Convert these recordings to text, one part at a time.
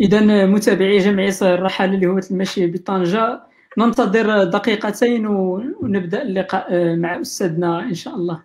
إذا متابعي جمعية الرحالة لهواة المشي بطنجة، ننتظر دقيقتين ونبدأ اللقاء مع أستاذنا إن شاء الله.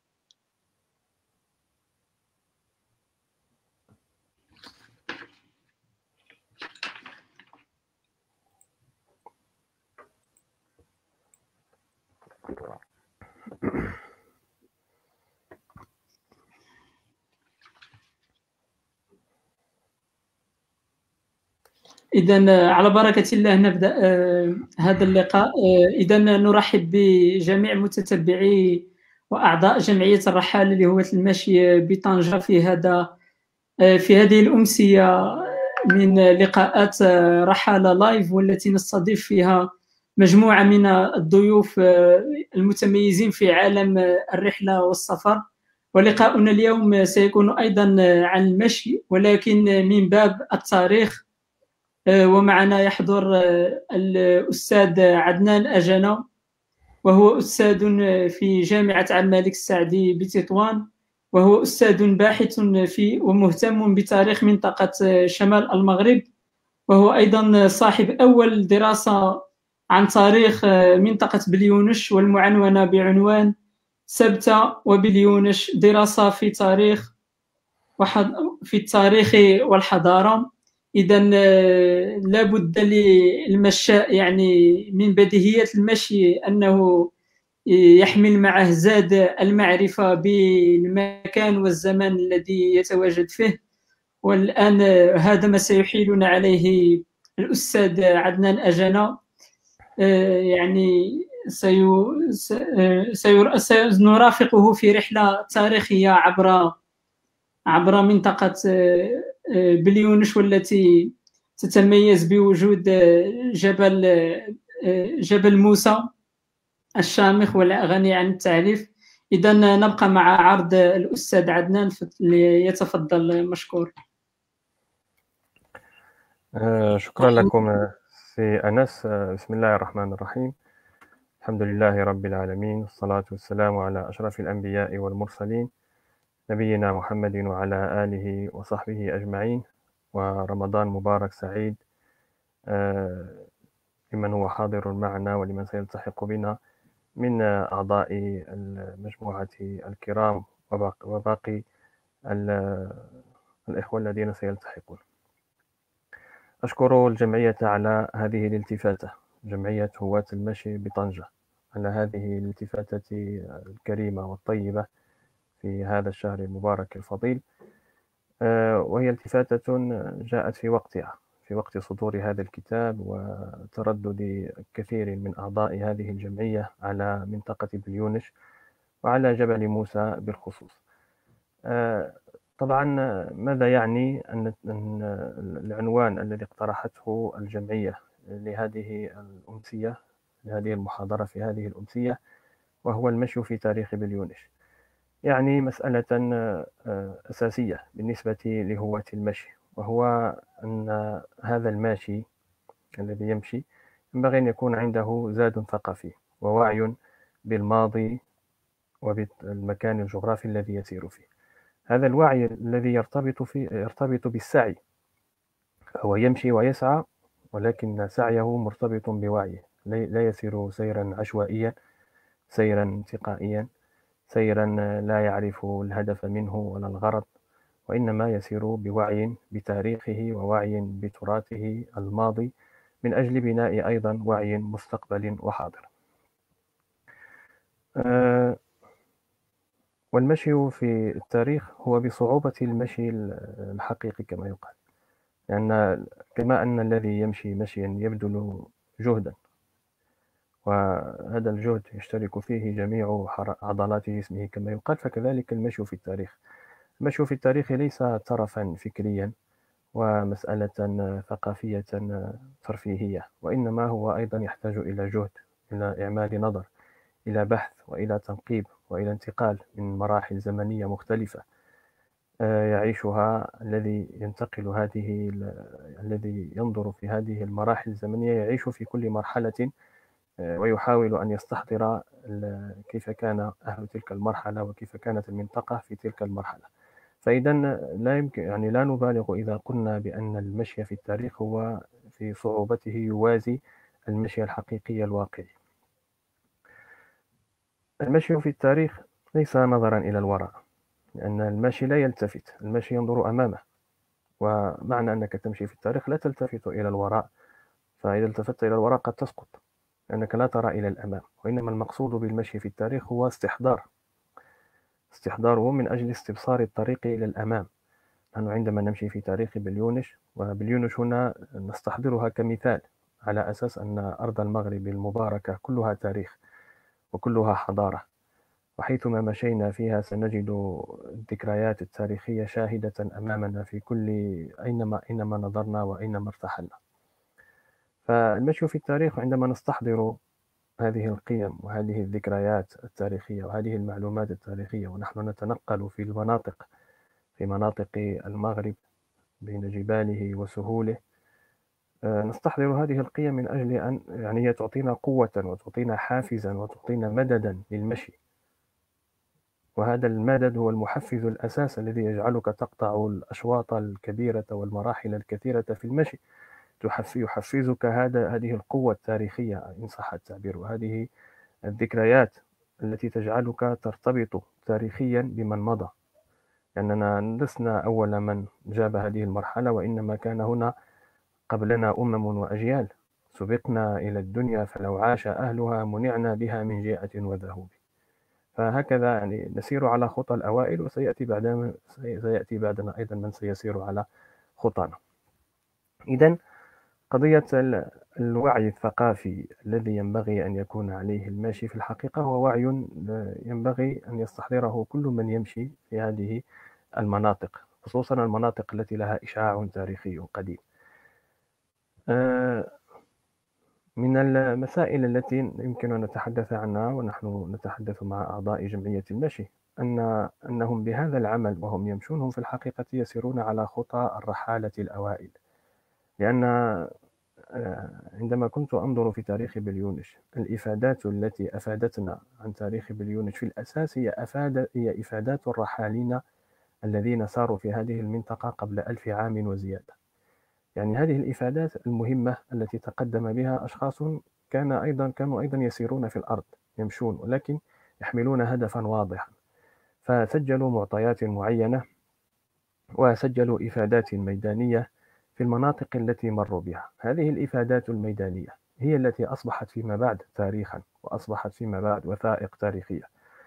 إذا على بركة الله نبدأ هذا اللقاء. إذا نرحب بجميع متتبعي وأعضاء جمعية الرحالة لهواة المشي بطنجة في هذه الأمسية من لقاءات رحالة لايف، والتي نستضيف فيها مجموعة من الضيوف المتميزين في عالم الرحلة والسفر. ولقاؤنا اليوم سيكون أيضا عن المشي، ولكن من باب التاريخ. ومعنا يحضر الأستاذ عدنان أجنة، وهو أستاذ في جامعة عبد الملك السعدي بتطوان، وهو أستاذ باحث في ومهتم بتاريخ منطقة شمال المغرب، وهو أيضا صاحب أول دراسة عن تاريخ منطقة بليونش، والمعنونة بعنوان سبتة وبليونش، دراسة في التاريخ والحضارة. إذا لابد للمشاء يعني من بديهيات المشي أنه يحمل معه زاد المعرفة بالمكان والزمان الذي يتواجد فيه. والآن هذا ما سيحيلنا عليه الأستاذ عدنان أجنة. يعني سنرافقه في رحلة تاريخية عبر منطقة بليونش، والتي تتميز بوجود جبل موسى الشامخ والغني عن التعريف. إذا نبقى مع عرض الأستاذ عدنان، ليتفضل مشكور. شكرا لكم سي أنس. بسم الله الرحمن الرحيم. الحمد لله رب العالمين، والصلاة والسلام على أشرف الأنبياء والمرسلين، نبينا محمد وعلى آله وصحبه أجمعين. ورمضان مبارك سعيد لمن هو حاضر معنا ولمن سيلتحق بنا من أعضاء المجموعة الكرام وباقي الإخوة الذين سيلتحقون. أشكر الجمعية على هذه الالتفاتة، جمعية هواة المشي بطنجة، على هذه الالتفاتة الكريمة والطيبة في هذا الشهر المبارك الفضيل. وهي التفاتة جاءت في وقتها، في وقت صدور هذا الكتاب وتردد كثير من أعضاء هذه الجمعية على منطقة بليونش وعلى جبل موسى بالخصوص. طبعا ماذا يعني أن العنوان الذي اقترحته الجمعية لهذه الأمسية، لهذه المحاضرة في هذه الأمسية، وهو المشي في تاريخ بليونش، يعني مسألة أساسية بالنسبة لهواة المشي، وهو أن هذا الماشي الذي يمشي ينبغي أن يكون عنده زاد ثقافي ووعي بالماضي وبالمكان الجغرافي الذي يسير فيه. هذا الوعي الذي يرتبط بالسعي، هو يمشي ويسعى، ولكن سعيه مرتبط بوعيه، لا يسير سيرا عشوائيا، سيرا انتقائيا، سيرا لا يعرف الهدف منه ولا الغرض، وإنما يسير بوعي بتاريخه ووعي بتراثه الماضي، من أجل بناء أيضا وعي مستقبل وحاضر. والمشي في التاريخ هو بصعوبة المشي الحقيقي كما يقال، لأن كما أن الذي يمشي مشيا يبذل جهدا، وهذا الجهد يشترك فيه جميع عضلات جسمه كما يقال، فكذلك المشي في التاريخ. المشي في التاريخ ليس ترفا فكريا ومسألة ثقافية ترفيهية، وإنما هو أيضا يحتاج إلى جهد، إلى إعمال نظر، إلى بحث، وإلى تنقيب، وإلى انتقال من مراحل زمنية مختلفة يعيشها الذي ينتقل الذي ينظر في هذه المراحل الزمنية، يعيش في كل مرحلة ويحاول أن يستحضر كيف كان أهل تلك المرحلة وكيف كانت المنطقة في تلك المرحلة. فإذا لا يمكن، يعني لا نبالغ إذا قلنا بأن المشي في التاريخ هو في صعوبته يوازي المشي الحقيقي الواقعي. المشي في التاريخ ليس نظرا إلى الوراء، لأن الماشي لا يلتفت، الماشي ينظر أمامه، ومعنى أنك تمشي في التاريخ لا تلتفت إلى الوراء، فإذا التفت إلى الوراء قد تسقط لأنك لا ترى إلى الأمام. وإنما المقصود بالمشي في التاريخ هو استحضاره من أجل استبصار الطريق إلى الأمام. نحن عندما نمشي في تاريخ بليونش، وبليونش هنا نستحضرها كمثال على أساس أن أرض المغرب المباركة كلها تاريخ وكلها حضارة، وحيثما مشينا فيها سنجد الذكريات التاريخية شاهدة أمامنا في كل أينما نظرنا وأينما ارتحلنا. فالمشي في التاريخ عندما نستحضر هذه القيم وهذه الذكريات التاريخية وهذه المعلومات التاريخية، ونحن نتنقل في مناطق المغرب بين جباله وسهوله، نستحضر هذه القيم من أجل أن هي تعطينا قوة وتعطينا حافزا وتعطينا مددا للمشي. وهذا المدد هو المحفز الأساس الذي يجعلك تقطع الأشواط الكبيرة والمراحل الكثيرة في المشي. يحفزك هذه القوة التاريخية إن صح التعبير، وهذه الذكريات التي تجعلك ترتبط تاريخيا بمن مضى، لأننا لسنا أول من جاب هذه المرحلة، وإنما كان هنا قبلنا وأجيال سبقنا إلى الدنيا، فلو عاش أهلها منعنا بها من جيعة وذهوب. فهكذا نسير على خطى الأوائل، وسيأتي بعدنا أيضا من سيسير على خطانا. إذن قضية الوعي الثقافي الذي ينبغي أن يكون عليه الماشي في الحقيقة هو وعي ينبغي أن يستحضره كل من يمشي في هذه المناطق، خصوصا المناطق التي لها إشعاع تاريخي قديم. من المسائل التي يمكن أن نتحدث عنها ونحن نتحدث مع أعضاء جمعية المشي أنهم بهذا العمل وهم يمشون هم في الحقيقة يسيرون على خطى الرحالة الأوائل. لأن عندما كنت أنظر في تاريخ بليونش، الإفادات التي أفادتنا عن تاريخ بليونش في الأساس هي إفادات الرحالين الذين ساروا في هذه المنطقة قبل 1000 عام وزيادة. هذه الإفادات المهمة التي تقدم بها أشخاص كانوا أيضا يسيرون في الأرض يمشون، ولكن يحملون هدفا واضحا، فسجلوا معطيات معينة وسجلوا إفادات ميدانية في المناطق التي مروا بها. هذه الإفادات الميدانية هي التي أصبحت فيما بعد تاريخا، وأصبحت فيما بعد وثائق تاريخية.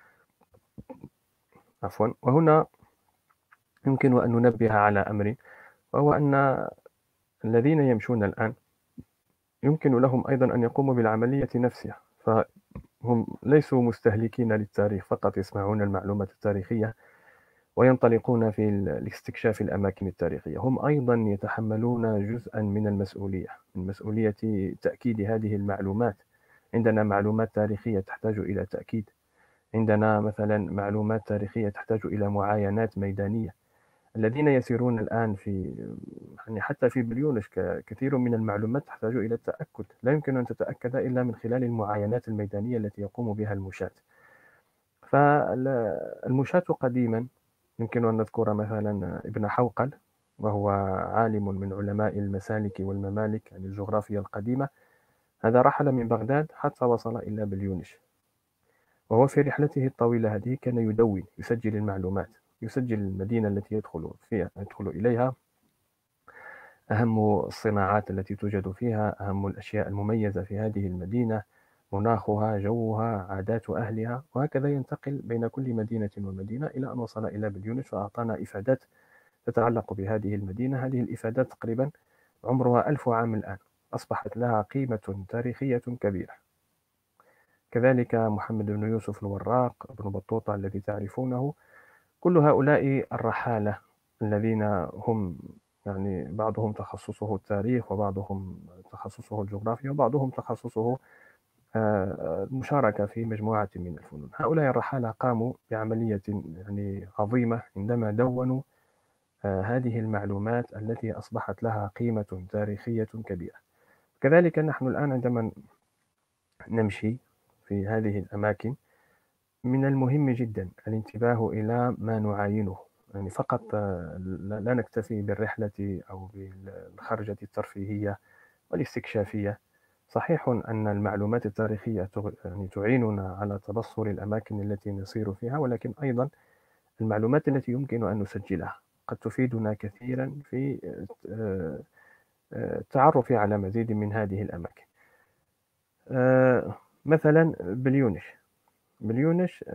وهنا يمكن أن ننبه على أمر، وهو أن الذين يمشون الآن يمكن لهم أيضا أن يقوموا بالعملية نفسها، فهم ليسوا مستهلكين للتاريخ فقط يسمعون المعلومات التاريخية وينطلقون في الاستكشاف الأماكن التاريخية، هم أيضا يتحملون جزءا من المسؤولية، من مسؤولية تأكيد هذه المعلومات. عندنا معلومات تاريخية تحتاج إلى تأكيد، عندنا مثلا معلومات تاريخية تحتاج إلى معاينات ميدانية. الذين يسيرون الآن حتى في بليونش كثير من المعلومات تحتاج إلى التأكد، لا يمكن أن تتأكد إلا من خلال المعاينات الميدانية التي يقوم بها المشاة. فالمشاة قديما يمكن أن نذكر مثلا ابن حوقل، وهو عالم من علماء المسالك والممالك الجغرافيا القديمة. هذا رحل من بغداد حتى وصل إلى بليونش، وهو في رحلته الطويلة هذه كان يدون، يسجل المعلومات، يسجل المدينة التي يدخل إليها، أهم الصناعات التي توجد فيها، أهم الأشياء المميزة في هذه المدينة، مناخها، جوها، عادات أهلها، وهكذا ينتقل بين كل مدينة ومدينة إلى أن وصل إلى بليونش فأعطانا إفادات تتعلق بهذه المدينة. هذه الإفادات تقريبا عمرها 1000 عام الآن، أصبحت لها قيمة تاريخية كبيرة. كذلك محمد بن يوسف الوراق، ابن بطوطة الذي تعرفونه، كل هؤلاء الرحالة الذين هم بعضهم تخصصه التاريخ، وبعضهم تخصصه الجغرافيا، وبعضهم تخصصه المشاركة في مجموعة من الفنون. هؤلاء الرحالة قاموا بعملية عظيمة عندما دونوا هذه المعلومات التي أصبحت لها قيمة تاريخية كبيرة. كذلك نحن الآن عندما نمشي في هذه الأماكن من المهم جدا الانتباه إلى ما نعاينه، يعني فقط لا نكتفي بالرحلة أو بالخرجة الترفيهية والاستكشافية. صحيح أن المعلومات التاريخية يعني تعيننا على تبصر الأماكن التي نسير فيها، ولكن أيضا المعلومات التي يمكن أن نسجلها قد تفيدنا كثيرا في التعرف على مزيد من هذه الأماكن. مثلا بليونش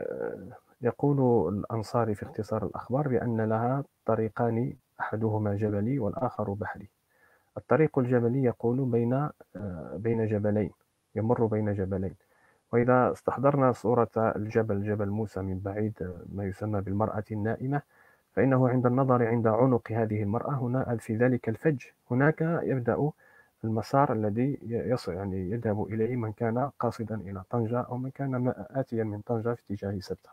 يقول الأنصاري في اختصار الأخبار بأن لها طريقان، أحدهما جبلي والآخر بحري. الطريق الجبلي يقول بين جبلين، يمر بين جبلين. وإذا استحضرنا صورة جبل موسى من بعيد، ما يسمى بالمرأة النائمة، فإنه عند النظر عند عنق هذه المرأة هنا في ذلك الفج هناك يبدأ المسار الذي يعني يذهب إليه من كان قاصدا إلى طنجة أو من كان آتيا من طنجة في اتجاه سبتة.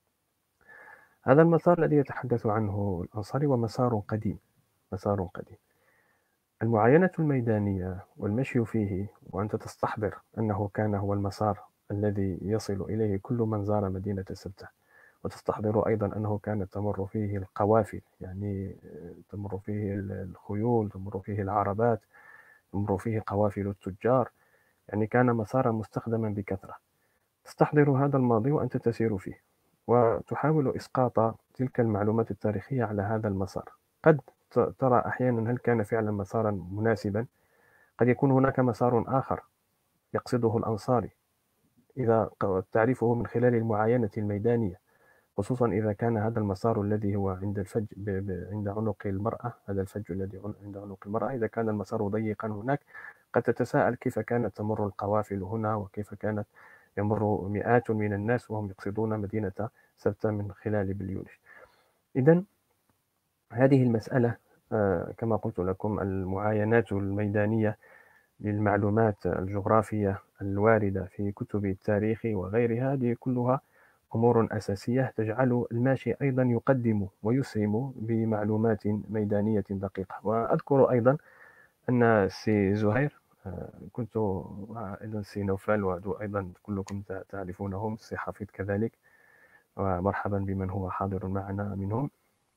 هذا المسار الذي يتحدث عنه الأنصاري ومسار قديم، مسار قديم. المعاينة الميدانية والمشي فيه وأنت تستحضر أنه كان هو المسار الذي يصل إليه كل من زار مدينة سبتة، وتستحضر أيضا أنه كانت تمر فيه القوافل، يعني تمر فيه الخيول، تمر فيه العربات، تمر فيه قوافل التجار، يعني كان مسارا مستخدما بكثرة. تستحضر هذا الماضي وأنت تسير فيه وتحاول إسقاط تلك المعلومات التاريخية على هذا المسار. قد ترى أحيانا هل كان فعلا مسارا مناسبا، قد يكون هناك مسار آخر يقصده الأنصاري إذا تعرفه من خلال المعاينة الميدانية، خصوصا إذا كان هذا المسار الذي هو عند الفج عند عنق المرأة، هذا الفج الذي عند عنق المرأة، إذا كان المسار ضيقا هناك قد تتساءل كيف كانت تمر القوافل هنا، وكيف كانت يمر مئات من الناس وهم يقصدون مدينة سبتة من خلال بليونش. إذن هذه المسألة كما قلت لكم، المعاينات الميدانية للمعلومات الجغرافية الواردة في كتب التاريخ وغيرها، هذه كلها أمور أساسية تجعل الماشي أيضا يقدم ويسهم بمعلومات ميدانية دقيقة. وأذكر أيضا أن سي زهير، كنت أيضا سي نوفل، وهذو أيضا كلكم تعرفونهم، سي حفيظ كذلك، ومرحبا بمن هو حاضر معنا منهم.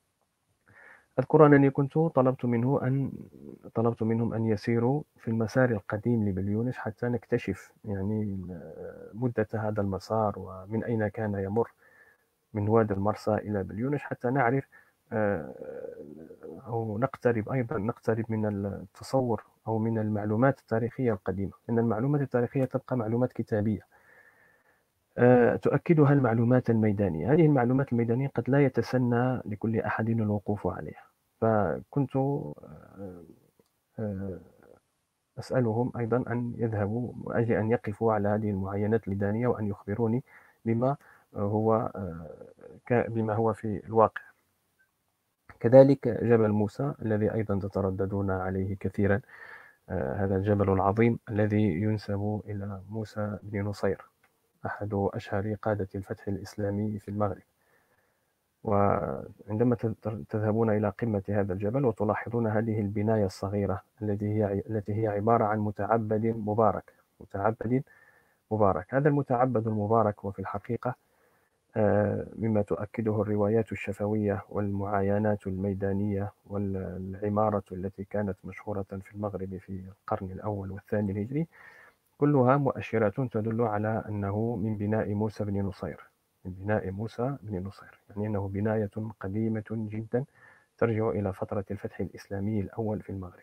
أذكر أنني كنت طلبت منهم أن يسيروا في المسار القديم لبليونش حتى نكتشف يعني مدة هذا المسار ومن أين كان يمر من وادي المرسى إلى بليونش، حتى نعرف أو نقترب من التصور أو من المعلومات التاريخية القديمة، لأن المعلومات التاريخية تبقى معلومات كتابية تؤكدها المعلومات الميدانية. هذه المعلومات الميدانية قد لا يتسنى لكل أحد الوقوف عليها، فكنت أسألهم أيضا أن يذهبوا وأجل أن يقفوا على هذه المعاينات الميدانية وأن يخبروني بما هو في الواقع. كذلك جبل موسى الذي أيضا تترددون عليه كثيرا، هذا الجبل العظيم الذي ينسب إلى موسى بن نصير، أحد أشهر قادة الفتح الإسلامي في المغرب. وعندما تذهبون إلى قمة هذا الجبل وتلاحظون هذه البناية الصغيرة التي هي عبارة عن متعبد مبارك. هذا المتعبد المبارك وفي الحقيقة مما تؤكده الروايات الشفوية والمعاينات الميدانية والعمارة التي كانت مشهورة في المغرب في القرن الأول والثاني الهجري، كلها مؤشرات تدل على أنه من بناء موسى بن نصير، يعني أنه بناية قديمة جدا ترجع إلى فترة الفتح الإسلامي الأول في المغرب.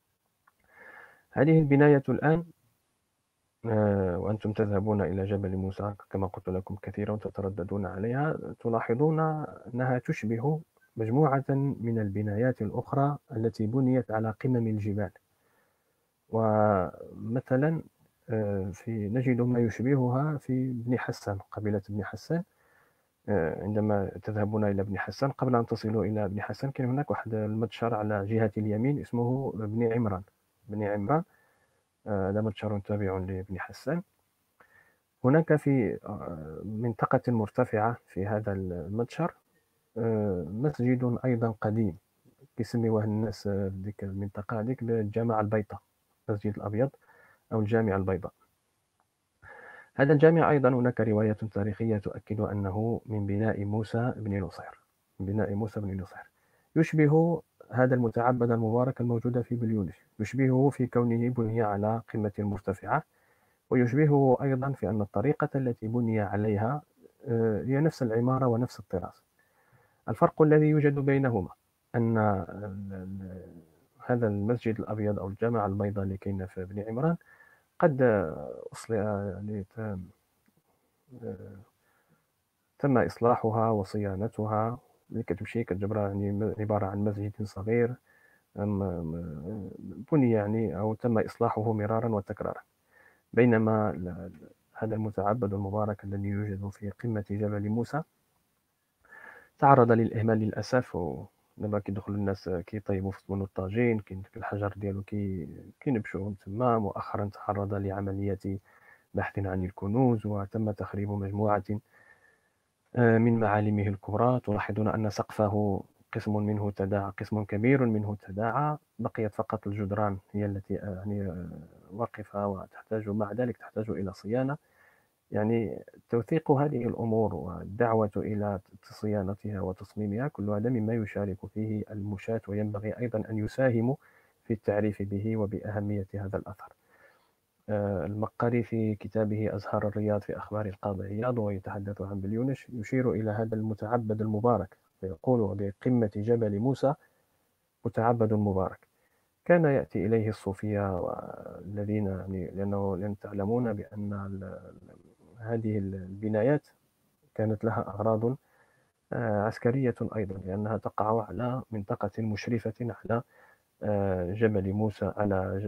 هذه البناية الآن وأنتم تذهبون إلى جبل موسى كما قلت لكم كثيرا وتترددون عليها، تلاحظون أنها تشبه مجموعة من البنايات الأخرى التي بنيت على قمم الجبال. ومثلا نجد ما يشبهها في بني حسان، قبيلة بني حسان. عندما تذهبون إلى بني حسان، قبل أن تصلوا إلى بني حسان كان هناك واحد المتجر على جهة اليمين اسمه بني عمران. هذا متجر تابع لبني حسان. هناك في منطقة مرتفعة في هذا المتجر مسجد أيضا قديم يسميوه الناس ديك المنطقة هذيك بالجامع البيضاء، المسجد الأبيض أو الجامع البيضاء. هذا الجامع أيضا هناك رواية تاريخية تؤكد أنه من بناء موسى بن نصير. بناء موسى بن نصير. يشبه هذا المتعبد المبارك الموجود في بليونش، يشبهه في كونه بني على قمة مرتفعة، ويشبهه أيضا في أن الطريقة التي بني عليها هي نفس العمارة ونفس الطراز. الفرق الذي يوجد بينهما أن هذا المسجد الأبيض أو الجامعة البيضاء اللي كاينة في بني عمران قد يعني تم إصلاحها وصيانتها. ملي كتمشي كتجبرها يعني عبارة عن مسجد صغير بني يعني أو تم إصلاحه مرارا وتكرارا. بينما هذا المتعبد المبارك الذي يوجد في قمة جبل موسى تعرض للإهمال للأسف، ودابا كيدخلوا الناس كيطيبوا في منو الطاجين، كاين ديك الحجر ديالو كينبشوا تما. مؤخرا تعرض لعملية بحث عن الكنوز وتم تخريب مجموعة من معالمه الكبرى. تلاحظون أن سقفه قسم منه تداعى، قسم كبير منه تداعى، بقيت فقط الجدران هي التي يعني واقفة وتحتاج مع ذلك تحتاج إلى صيانة. يعني توثيق هذه الأمور والدعوة إلى صيانتها وتصميمها كل هذا مما يشارك فيه المشاة، وينبغي أيضا أن يساهموا في التعريف به وبأهمية هذا الأثر. المقري في كتابه أزهار الرياض في أخبار القاضي عياض ويتحدث عن بليونش يشير إلى هذا المتعبد المبارك ويقول بقمة جبل موسى متعبد مبارك. كان يأتي إليه الصوفية الذين يعني لأن تعلمون بأن هذه البنايات كانت لها أغراض عسكرية أيضا، لأنها تقع على منطقة مشرفة على جبل موسى، على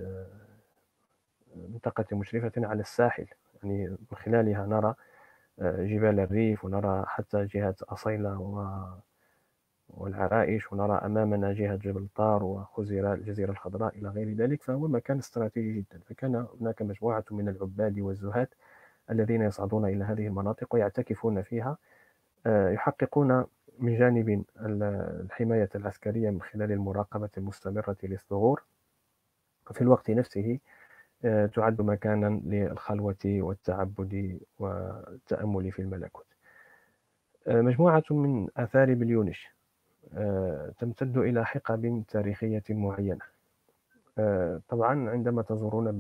منطقة مشرفة على الساحل. يعني من خلالها نرى جبال الريف، ونرى حتى جهة أصيلة والعرائش، ونرى أمامنا جهة جبل طار وخزيرة الجزيرة الخضراء إلى غير ذلك. فهو مكان استراتيجي جدا. فكان هناك مجموعة من العباد والزهاد الذين يصعدون إلى هذه المناطق ويعتكفون فيها، يحققون من جانب الحماية العسكرية من خلال المراقبة المستمرة للثغور، وفي الوقت نفسه تعد مكانا للخلوة والتعبد والتأمل في الملكوت. مجموعة من آثار بليونش تمتد إلى حقب تاريخية معينة. طبعا عندما تزورون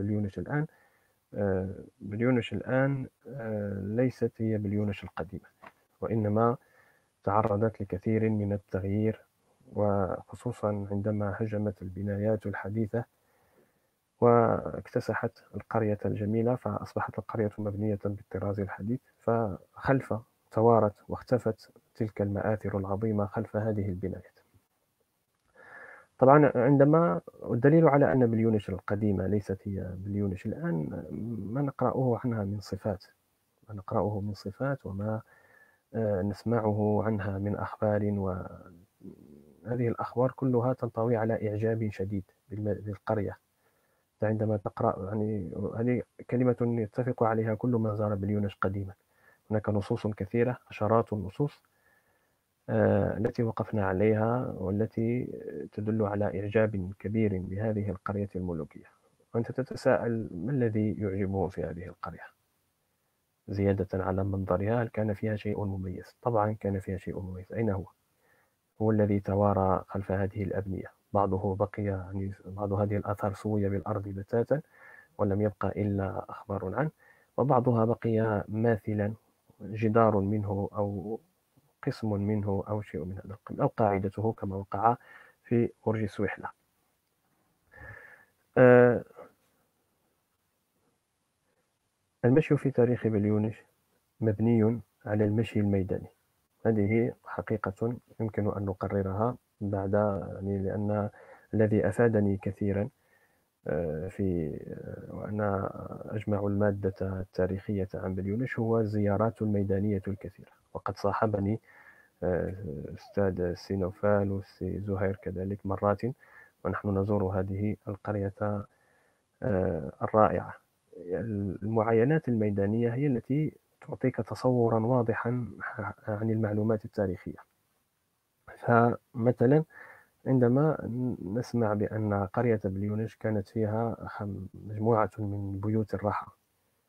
بليونش الآن ليست هي بليونش القديمة، وإنما تعرضت لكثير من التغيير، وخصوصا عندما هجمت البنايات الحديثة واكتسحت القرية الجميلة، فأصبحت القرية مبنية بالطراز الحديث، فخلف توارت واختفت تلك المآثر العظيمة خلف هذه البنايات. طبعا عندما الدليل على أن بليونش القديمة ليست هي بليونش الآن ما نقرأه عنها من صفات وما نسمعه عنها من أخبار، وهذه الأخبار كلها تنطوي على إعجاب شديد بالقرية. عندما تقرأ يعني هذه كلمة يتفق عليها كل من زار بليونش قديما. هناك نصوص كثيرة، عشرات النصوص التي وقفنا عليها والتي تدل على إعجاب كبير بهذه القرية الملوكية. وأنت تتساءل ما الذي يعجبه في هذه القرية؟ زيادة على منظرها، هل كان فيها شيء مميز؟ طبعا كان فيها شيء مميز. أين هو؟ هو الذي توارى خلف هذه الأبنية. بعضه بقي يعني بعض هذه الآثار سوي بالأرض بتاتا ولم يبقى إلا أخبار عنه، وبعضها بقي ماثلا، جدار منه أو قسم منه أو شيء من هذا القبيل، أو قاعدته كما وقع في برج سويحلة. المشي في تاريخ بليونش مبني على المشي الميداني. هذه حقيقة يمكن أن نقررها بعد يعني لأن الذي أفادني كثيرا في وأنا أجمع المادة التاريخية عن بليونش هو الزيارات الميدانية الكثيرة. وقد صاحبني أستاذ سينوفال والسي زهير كذلك مرات ونحن نزور هذه القرية الرائعة. المعاينات الميدانية هي التي تعطيك تصورا واضحا عن المعلومات التاريخية. فمثلا عندما نسمع بأن قرية بليونش كانت فيها مجموعة من بيوت الراحة،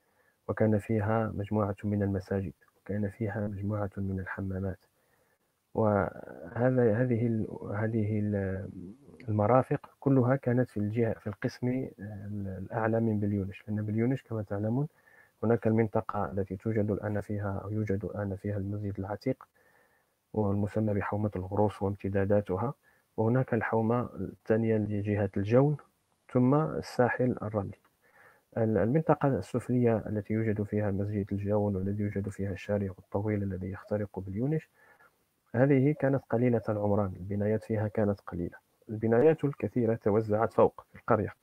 وكان فيها مجموعة من المساجد، وكان فيها مجموعة من الحمامات، وهذه المرافق كلها كانت في الجهة في القسم الأعلى من بليونش، لأن بليونش كما تعلمون هناك المنطقة التي توجد الآن فيها أو يوجد الآن فيها المسجد العتيق والمسمى بحومة الغروس وامتداداتها، وهناك الحومة الثانية لجهة الجون ثم الساحل الرملي. المنطقة السفلية التي يوجد فيها مسجد الجون والذي يوجد فيها الشارع الطويل الذي يخترق بليونش، هذه كانت قليلة العمران، البنايات فيها كانت قليلة. البنايات الكثيرة توزعت فوق في القرية،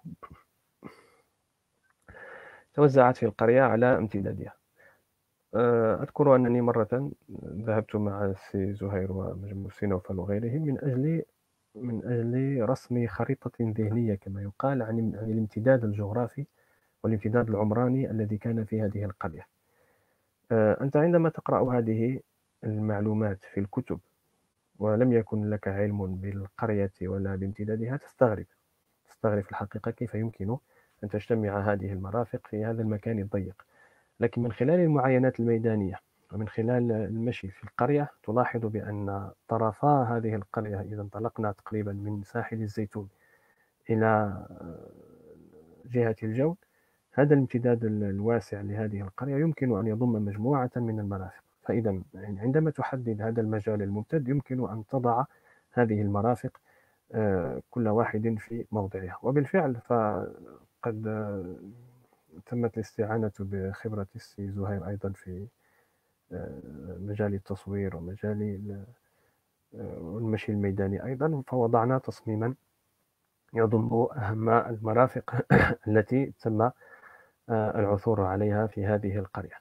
توزعت في القرية على امتدادها. أذكر أنني مرة ذهبت مع السي زهير ومجموع سينوفل وغيرهم من أجل رسم خريطة ذهنية كما يقال عن الامتداد الجغرافي والامتداد العمراني الذي كان في هذه القرية. أنت عندما تقرأ هذه المعلومات في الكتب ولم يكن لك علم بالقرية ولا بامتدادها تستغرب في الحقيقة كيف يمكن أن تجتمع هذه المرافق في هذا المكان الضيق. لكن من خلال المعاينات الميدانية ومن خلال المشي في القرية تلاحظ بأن طرفا هذه القرية إذا انطلقنا تقريبا من ساحل الزيتون إلى جهة الجون، هذا الامتداد الواسع لهذه القرية يمكن أن يضم مجموعة من المرافق. فإذا عندما تحدد هذا المجال الممتد يمكن أن تضع هذه المرافق كل واحد في موضعها. وبالفعل فقد تمت الاستعانة بخبرة السي زهير أيضا في مجال التصوير ومجال المشي الميداني أيضا، فوضعنا تصميما يضم أهم المرافق التي تم العثور عليها في هذه القرية.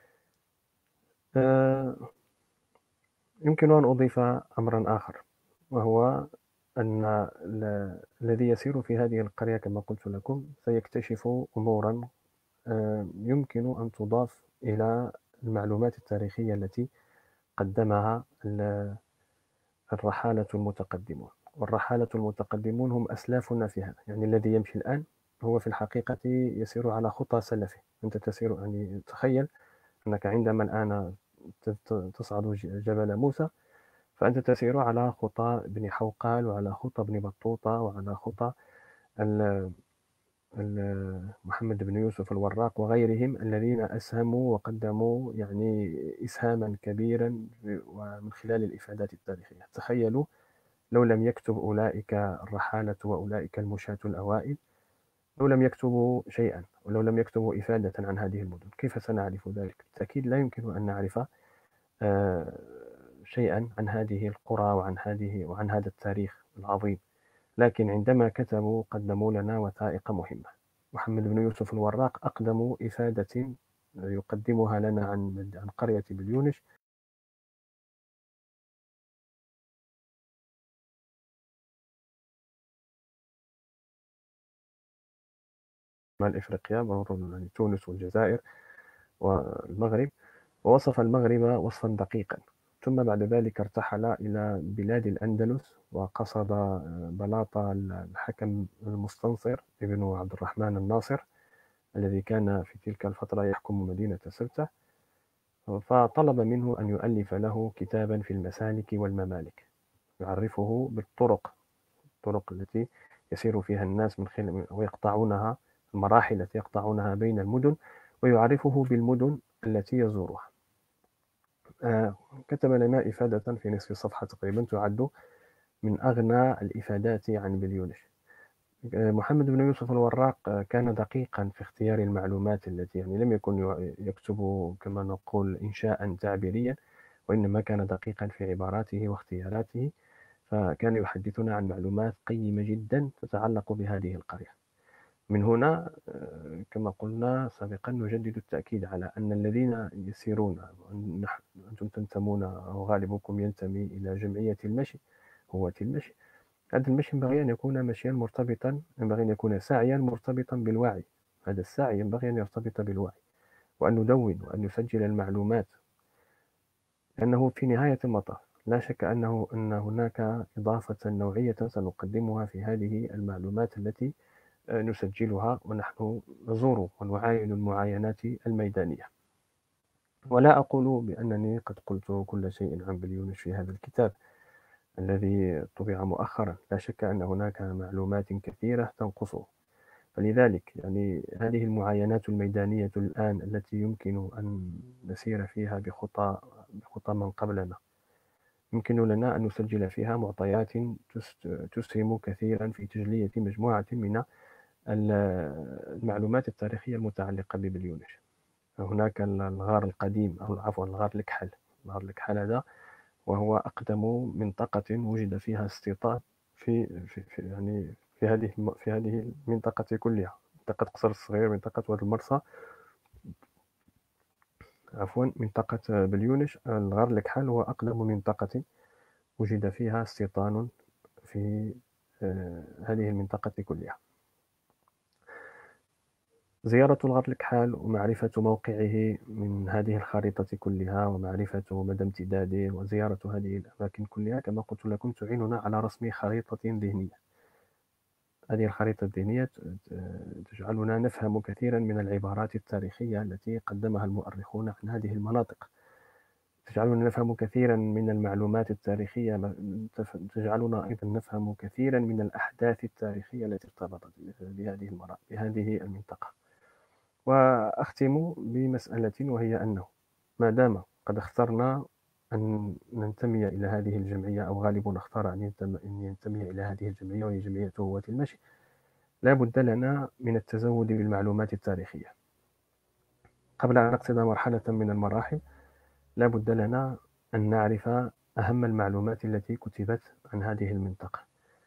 يمكن أن أضيف أمرا آخر، وهو أن الذي يسير في هذه القرية كما قلت لكم سيكتشف أمورا يمكن أن تضاف إلى المعلومات التاريخية التي قدمها الرحالة المتقدمون. والرحالة المتقدمون هم أسلافنا في هذا، يعني الذي يمشي الآن هو في الحقيقة يسير على خطى سلفه. أنت تسير، يعني تخيل أنك عندما الآن تصعد جبل موسى فأنت تسير على خطى ابن حوقال وعلى خطى ابن بطوطة وعلى خطى محمد بن يوسف الوراق وغيرهم الذين أسهموا وقدموا يعني إسهاما كبيرا ومن خلال الإفادات التاريخية. تخيلوا لو لم يكتب أولئك الرحالة وأولئك المشاة الأوائل، لو لم يكتبوا شيئا ولو لم يكتبوا إفادة عن هذه المدن، كيف سنعرف ذلك؟ بالتأكيد لا يمكن أن نعرف شيئا عن هذه القرى وعن هذا التاريخ العظيم. لكن عندما كتبوا قدموا لنا وثائق مهمة. محمد بن يوسف الوراق أقدم إفادة يقدمها لنا عن قرية بليونش شمال إفريقيا، يعني تونس والجزائر والمغرب، ووصف المغرب وصفا دقيقا. ثم بعد ذلك ارتحل إلى بلاد الأندلس وقصد بلاط الحكم المستنصر ابن عبد الرحمن الناصر الذي كان في تلك الفترة يحكم مدينة سرتة، فطلب منه أن يؤلف له كتابا في المسالك والممالك يعرفه بالطرق التي يسير فيها الناس من خلال ويقطعونها، المراحل التي يقطعونها بين المدن، ويعرفه بالمدن التي يزورها. كتب لنا إفادة في نصف صفحة تقريبا تعد من أغنى الإفادات عن بليونش. محمد بن يوسف الوراق كان دقيقا في اختيار المعلومات التي يعني لم يكن يكتب كما نقول إنشاء تعبيريا، وإنما كان دقيقا في عباراته واختياراته، فكان يحدثنا عن معلومات قيمة جدا تتعلق بهذه القرية. من هنا كما قلنا سابقا نجدد التأكيد على أن الذين يسيرون، أنتم تنتمون أو غالبكم ينتمي إلى جمعية المشي، هو المشي، هذا المشي ينبغي أن يكون مشيا مرتبطا، ينبغي أن يكون سعيا مرتبطا بالوعي. هذا السعي ينبغي أن يرتبط بالوعي، وأن ندون وأن نسجل المعلومات، لأنه في نهاية المطاف لا شك أن هناك إضافة نوعية سنقدمها في هذه المعلومات التي نسجلها ونحن نزور ونعاين المعاينات الميدانية. ولا أقول بأنني قد قلت كل شيء عن بليونش في هذا الكتاب الذي طبع مؤخرا. لا شك أن هناك معلومات كثيرة تنقصه، فلذلك يعني هذه المعاينات الميدانية الآن التي يمكن أن نسير فيها بخطى من قبلنا، يمكن لنا أن نسجل فيها معطيات تسهم كثيرا في تجلية مجموعة من المعلومات التاريخية المتعلقة ببليونش. هناك الغار القديم، أو عفوا الغار الكحل. الغار الكحل هذا وهو أقدم منطقة وجد فيها استيطان في هذه المنطقة كلها، منطقة قصر الصغير، منطقة وادي المرسى، عفوا منطقة بليونش. الغار الكحل هو أقدم منطقة وجد فيها استيطان في هذه المنطقة كلها. زيارة الغار الكحل ومعرفة موقعه من هذه الخريطة كلها ومعرفة مدى امتداده وزيارة هذه الأماكن كلها كما قلت لكم تعيننا على رسم خريطة ذهنية. هذه الخريطة الذهنية تجعلنا نفهم كثيرا من العبارات التاريخية التي قدمها المؤرخون عن هذه المناطق، تجعلنا نفهم كثيرا من المعلومات التاريخية، تجعلنا أيضا نفهم كثيرا من الأحداث التاريخية التي ارتبطت بهذه المنطقة. وأختم بمسألة، وهي أنه ما دام قد اخترنا أن ننتمي إلى هذه الجمعية، أو غالبنا اختار أن ينتمي إلى هذه الجمعية وهي جمعية هواة المشي، لا بد لنا من التزود بالمعلومات التاريخية. قبل أن نقصد مرحلة من المراحل لا بد لنا أن نعرف أهم المعلومات التي كتبت عن هذه المنطقة.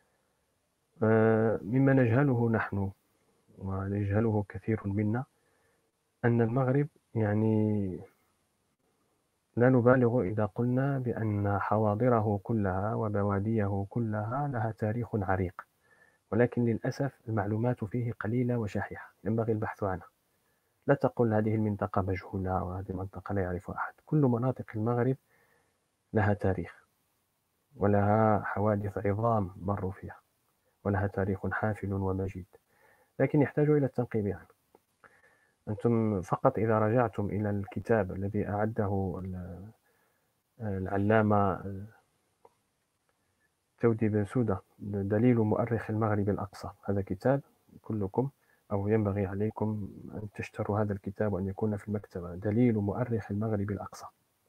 مما نجهله نحن ويجهله كثير منا أن المغرب، يعني لا نبالغ إذا قلنا بأن حواضره كلها وبواديه كلها لها تاريخ عريق، ولكن للأسف المعلومات فيه قليلة وشحيحة، ينبغي البحث عنها. لا تقل هذه المنطقة مجهولة وهذه المنطقة لا يعرفها أحد. كل مناطق المغرب لها تاريخ ولها حوادث عظام مروا فيها ولها تاريخ حافل ومجيد، لكن يحتاج إلى التنقيب عنه. أنتم فقط إذا رجعتم إلى الكتاب الذي أعده العلامة تودي بن سودة، دليل مؤرخ المغرب الأقصى، هذا كتاب كلكم أو ينبغي عليكم أن تشتروا هذا الكتاب وأن يكون في المكتبة، دليل مؤرخ المغرب الأقصى.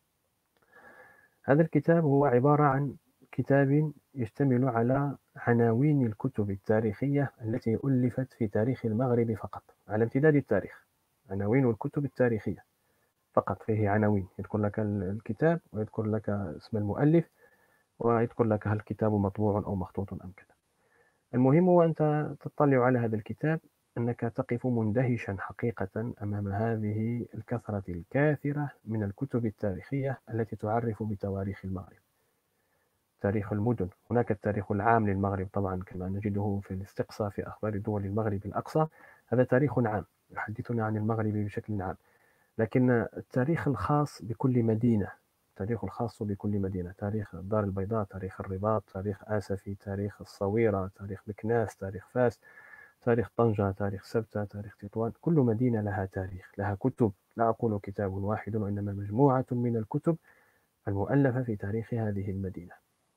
هذا الكتاب هو عبارة عن كتاب يشتمل على عناوين الكتب التاريخية التي ألفت في تاريخ المغرب فقط، على امتداد التاريخ، عناوين الكتب التاريخية فقط. فيه عناوين، يذكر لك الكتاب ويذكر لك اسم المؤلف ويذكر لك هل الكتاب مطبوع أو مخطوط أم كذا. المهم وأنت تطلع على هذا الكتاب أنك تقف مندهشا حقيقة أمام هذه الكثرة الكاثرة من الكتب التاريخية التي تعرف بتواريخ المغرب. تاريخ المدن، هناك التاريخ العام للمغرب طبعا كما نجده في الاستقصاء في أخبار دول المغرب الأقصى، هذا تاريخ عام يحدثنا عن المغرب بشكل عام. لكن التاريخ الخاص بكل مدينة، التاريخ الخاص بكل مدينة، تاريخ الدار البيضاء، تاريخ الرباط، تاريخ آسفي، تاريخ الصويرة، تاريخ مكناس، تاريخ فاس، تاريخ طنجة، تاريخ سبتة، تاريخ تطوان، كل مدينة لها تاريخ، لها كتب، لا أقول كتاب واحد وإنما مجموعة من الكتب المؤلفة في تاريخ هذه المدينة.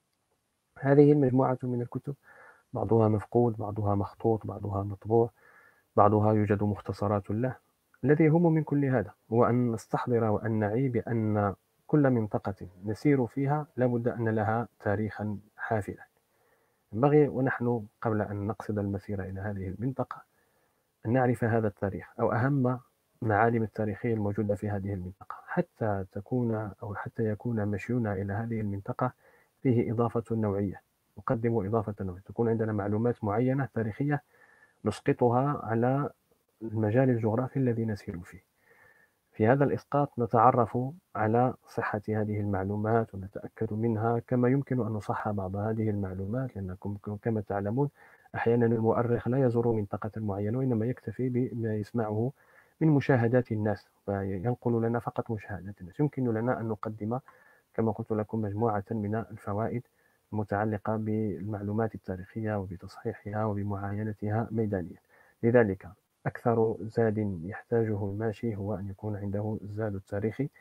هذه المجموعة من الكتب بعضها مفقود، بعضها مخطوط، بعضها مطبوع، بعضها يوجد مختصرات له. الذي يهم من كل هذا هو أن نستحضر وأن نعي بأن كل منطقة نسير فيها لابد أن لها تاريخا حافلا. ينبغي ونحن قبل أن نقصد المسير إلى هذه المنطقة أن نعرف هذا التاريخ أو أهم معالم التاريخية الموجودة في هذه المنطقة، حتى يكون مشينا إلى هذه المنطقة فيه إضافة نوعية، نقدم إضافة نوعية، تكون عندنا معلومات معينة تاريخية نسقطها على المجال الجغرافي الذي نسير فيه. في هذا الإسقاط نتعرف على صحة هذه المعلومات ونتأكد منها، كما يمكن أن نصحح بعض هذه المعلومات، لأنكم كما تعلمون أحيانا المؤرخ لا يزور منطقة معينة وإنما يكتفي بما يسمعه من مشاهدات الناس، فينقل لنا فقط مشاهدات الناس. يمكن لنا أن نقدم كما قلت لكم مجموعة من الفوائد المتعلقة بالمعلومات التاريخية وبتصحيحها وبمعاينتها ميدانيا. لذلك أكثر زاد يحتاجه الماشي هو أن يكون عنده الزاد التاريخي،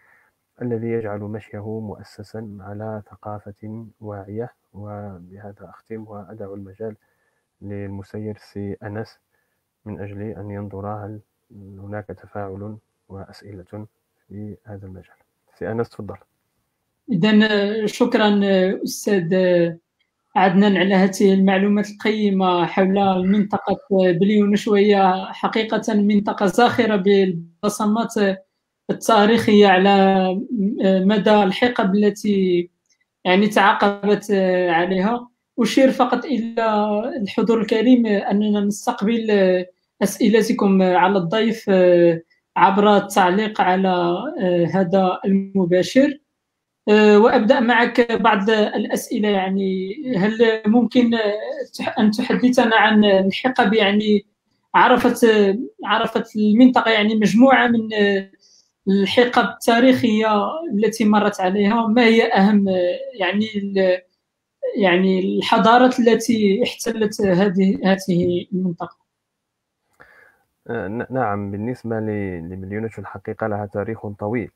الذي يجعل مشيه مؤسسا على ثقافة واعية. وبهذا أختم وأدع المجال للمسير سي أنس من أجل أن ينظر هل هناك تفاعل وأسئلة في هذا المجال. سي أنس تفضل. إذا شكرا أستاذ عدنان على هذه المعلومات القيمة حول منطقة بليونش، وهي حقيقة منطقة زاخرة بالبصمات التاريخية على مدى الحقب التي يعني تعاقبت عليها. أشير فقط إلى الحضور الكريم أننا نستقبل أسئلتكم على الضيف عبر التعليق على هذا المباشر. وأبدأ معك بعض الأسئلة. يعني هل ممكن أن تحدثنا عن الحقب يعني عرفت المنطقة يعني مجموعة من الحقب التاريخية التي مرت عليها؟ ما هي أهم يعني الحضارات التي احتلت هذه المنطقة؟ نعم، بالنسبة لبليونش الحقيقة لها تاريخ طويل.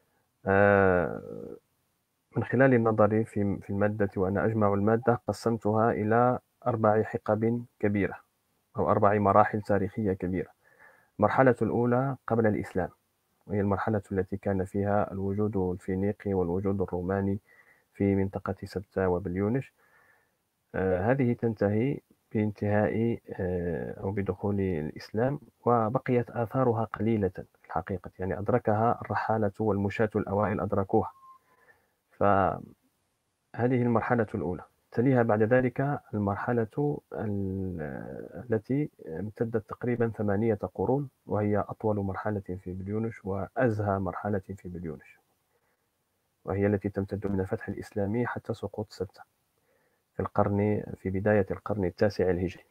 من خلال نظري في المادة وأنا أجمع المادة قسمتها إلى 4 حقب كبيرة أو 4 مراحل تاريخية كبيرة. المرحلة الأولى قبل الإسلام، وهي المرحلة التي كان فيها الوجود الفينيقي والوجود الروماني في منطقة سبتة وبليونش. هذه تنتهي بانتهاء أو بدخول الإسلام، وبقيت آثارها قليلة في الحقيقة، يعني أدركها الرحالة والمشاة الأوائل أدركوها. فهذه المرحلة الأولى. تليها بعد ذلك المرحلة التي امتدت تقريبا 8 قرون، وهي أطول مرحلة في بليونش وأزهى مرحلة في بليونش، وهي التي تمتد من الفتح الإسلامي حتى سقوط سبتة في بداية القرن التاسع الهجري.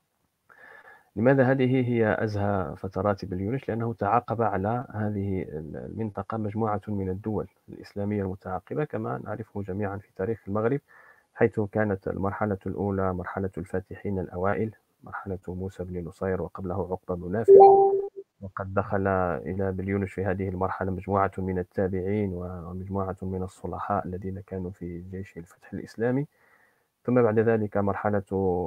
لماذا هذه هي أزهى فترات بليونش؟ لأنه تعاقب على هذه المنطقة مجموعة من الدول الإسلامية المتعاقبة كما نعرفه جميعا في تاريخ المغرب، حيث كانت المرحلة الأولى مرحلة الفاتحين الأوائل، مرحلة موسى بن نصير وقبله عقبة بن نافع. وقد دخل إلى بليونش في هذه المرحلة مجموعة من التابعين ومجموعة من الصلحاء الذين كانوا في جيش الفتح الإسلامي. ثم بعد ذلك مرحلة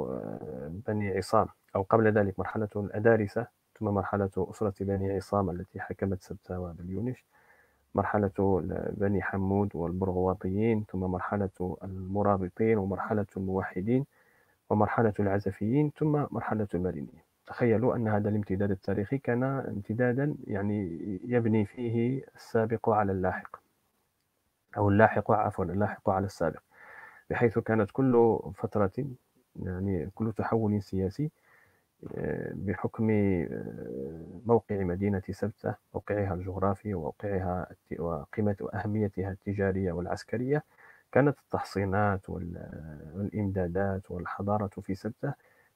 بني عصام، أو قبل ذلك مرحلة الأدارسة، ثم مرحلة أسرة بني عصام التي حكمت سبتة وبليونش، مرحلة بني حمود والبرغواطيين، ثم مرحلة المرابطين ومرحلة الموحدين ومرحلة العزفيين ثم مرحلة المارينيين. تخيلوا أن هذا الامتداد التاريخي كان امتدادا يعني يبني فيه السابق على اللاحق، أو اللاحق على السابق، بحيث كانت كل فترة يعني كل تحول سياسي بحكم موقع مدينة سبتة، موقعها الجغرافي وموقعها وقيمة وأهميتها التجارية والعسكرية، كانت التحصينات والإمدادات والحضارة في سبتة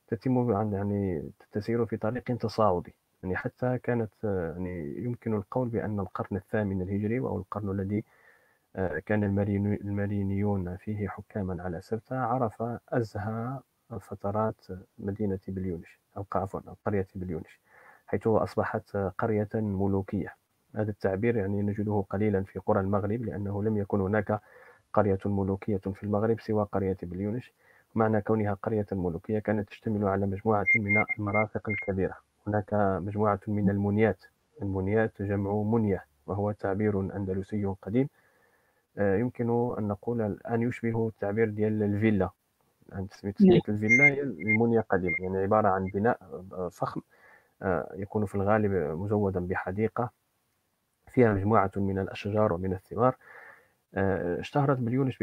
تسير في طريق تصاعدي. يعني حتى كانت يعني يمكن القول بأن القرن الثامن الهجري، وهو القرن الذي كان المارينيون فيه حكاما على سبتة، عرف أزهى فترات مدينة بليونش أو عفوا قرية بليونش، حيث أصبحت قرية ملوكية. هذا التعبير يعني نجده قليلا في قرى المغرب، لأنه لم يكن هناك قرية ملوكية في المغرب سوى قرية بليونش. معنى كونها قرية ملوكية كانت تشتمل على مجموعة من المرافق الكبيرة. هناك مجموعة من المنيات. المنيات جمع منية، وهو تعبير أندلسي قديم يمكن أن نقول الآن يشبه التعبير ديال الفيلا. تسمية الفيلا هي المنية قديما، يعني عبارة عن بناء فخم يكون في الغالب مزودا بحديقة فيها مجموعة من الأشجار ومن الثمار. اشتهرت بليونش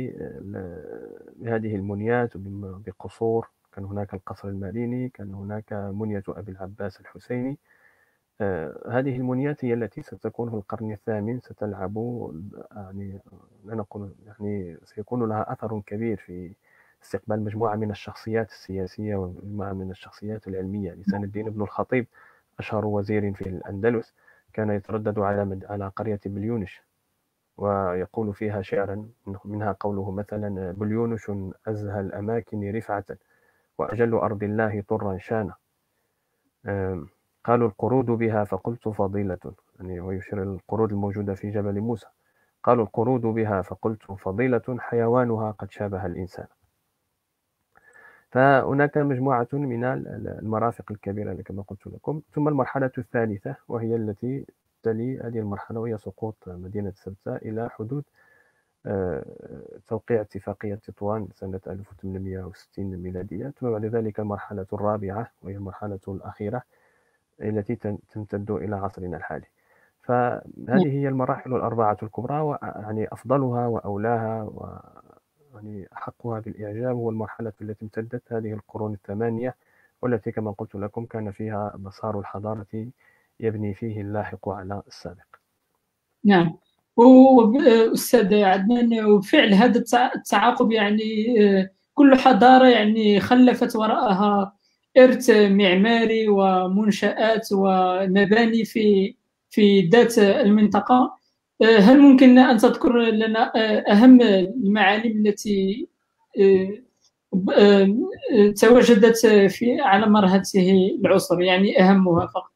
بهذه المنيات بقصور. كان هناك القصر الماريني، كان هناك منية أبي العباس الحسيني. هذه المنيات هي التي ستكون في القرن الثامن ستلعب يعني لا نقول يعني سيكون لها أثر كبير في استقبال مجموعة من الشخصيات السياسية ومجموعة من الشخصيات العلمية. لسان الدين بن الخطيب أشهر وزير في الأندلس كان يتردد على قرية بليونش ويقول فيها شعرا، منها قوله مثلا: بليونش أزهى الأماكن رفعة وأجل أرض الله طرا شانة. قالوا القرود بها فقلت فضيلة، يعني ويشير القرود الموجودة في جبل موسى. قالوا القرود بها فقلت فضيلة حيوانها قد شابه الإنسان. فهناك مجموعة من المرافق الكبيرة كما قلت لكم. ثم المرحلة الثالثة وهي التي تلي هذه المرحلة، وهي سقوط مدينة سبتة إلى حدود توقيع اتفاقية تطوان سنة 1860 ميلادية. ثم بعد ذلك المرحلة الرابعة وهي المرحلة الأخيرة التي تمتد إلى عصرنا الحالي. فهذه هي المراحل الأربعة الكبرى، ويعني أفضلها وأولاها يعني أحقها بالإعجاب هو المرحلة التي امتدت هذه القرون الثمانية، والتي كما قلت لكم كان فيها مسار الحضارة يبني فيه اللاحق على السابق. نعم. أستاذ عدنان، وبفعل هذا التعاقب يعني كل حضارة يعني خلفت وراءها إرث معماري ومنشآت ومباني في ذات المنطقة. هل ممكن أن تذكر لنا أهم المعالم التي تواجدت على مر هذه العصور، يعني أهمها فقط؟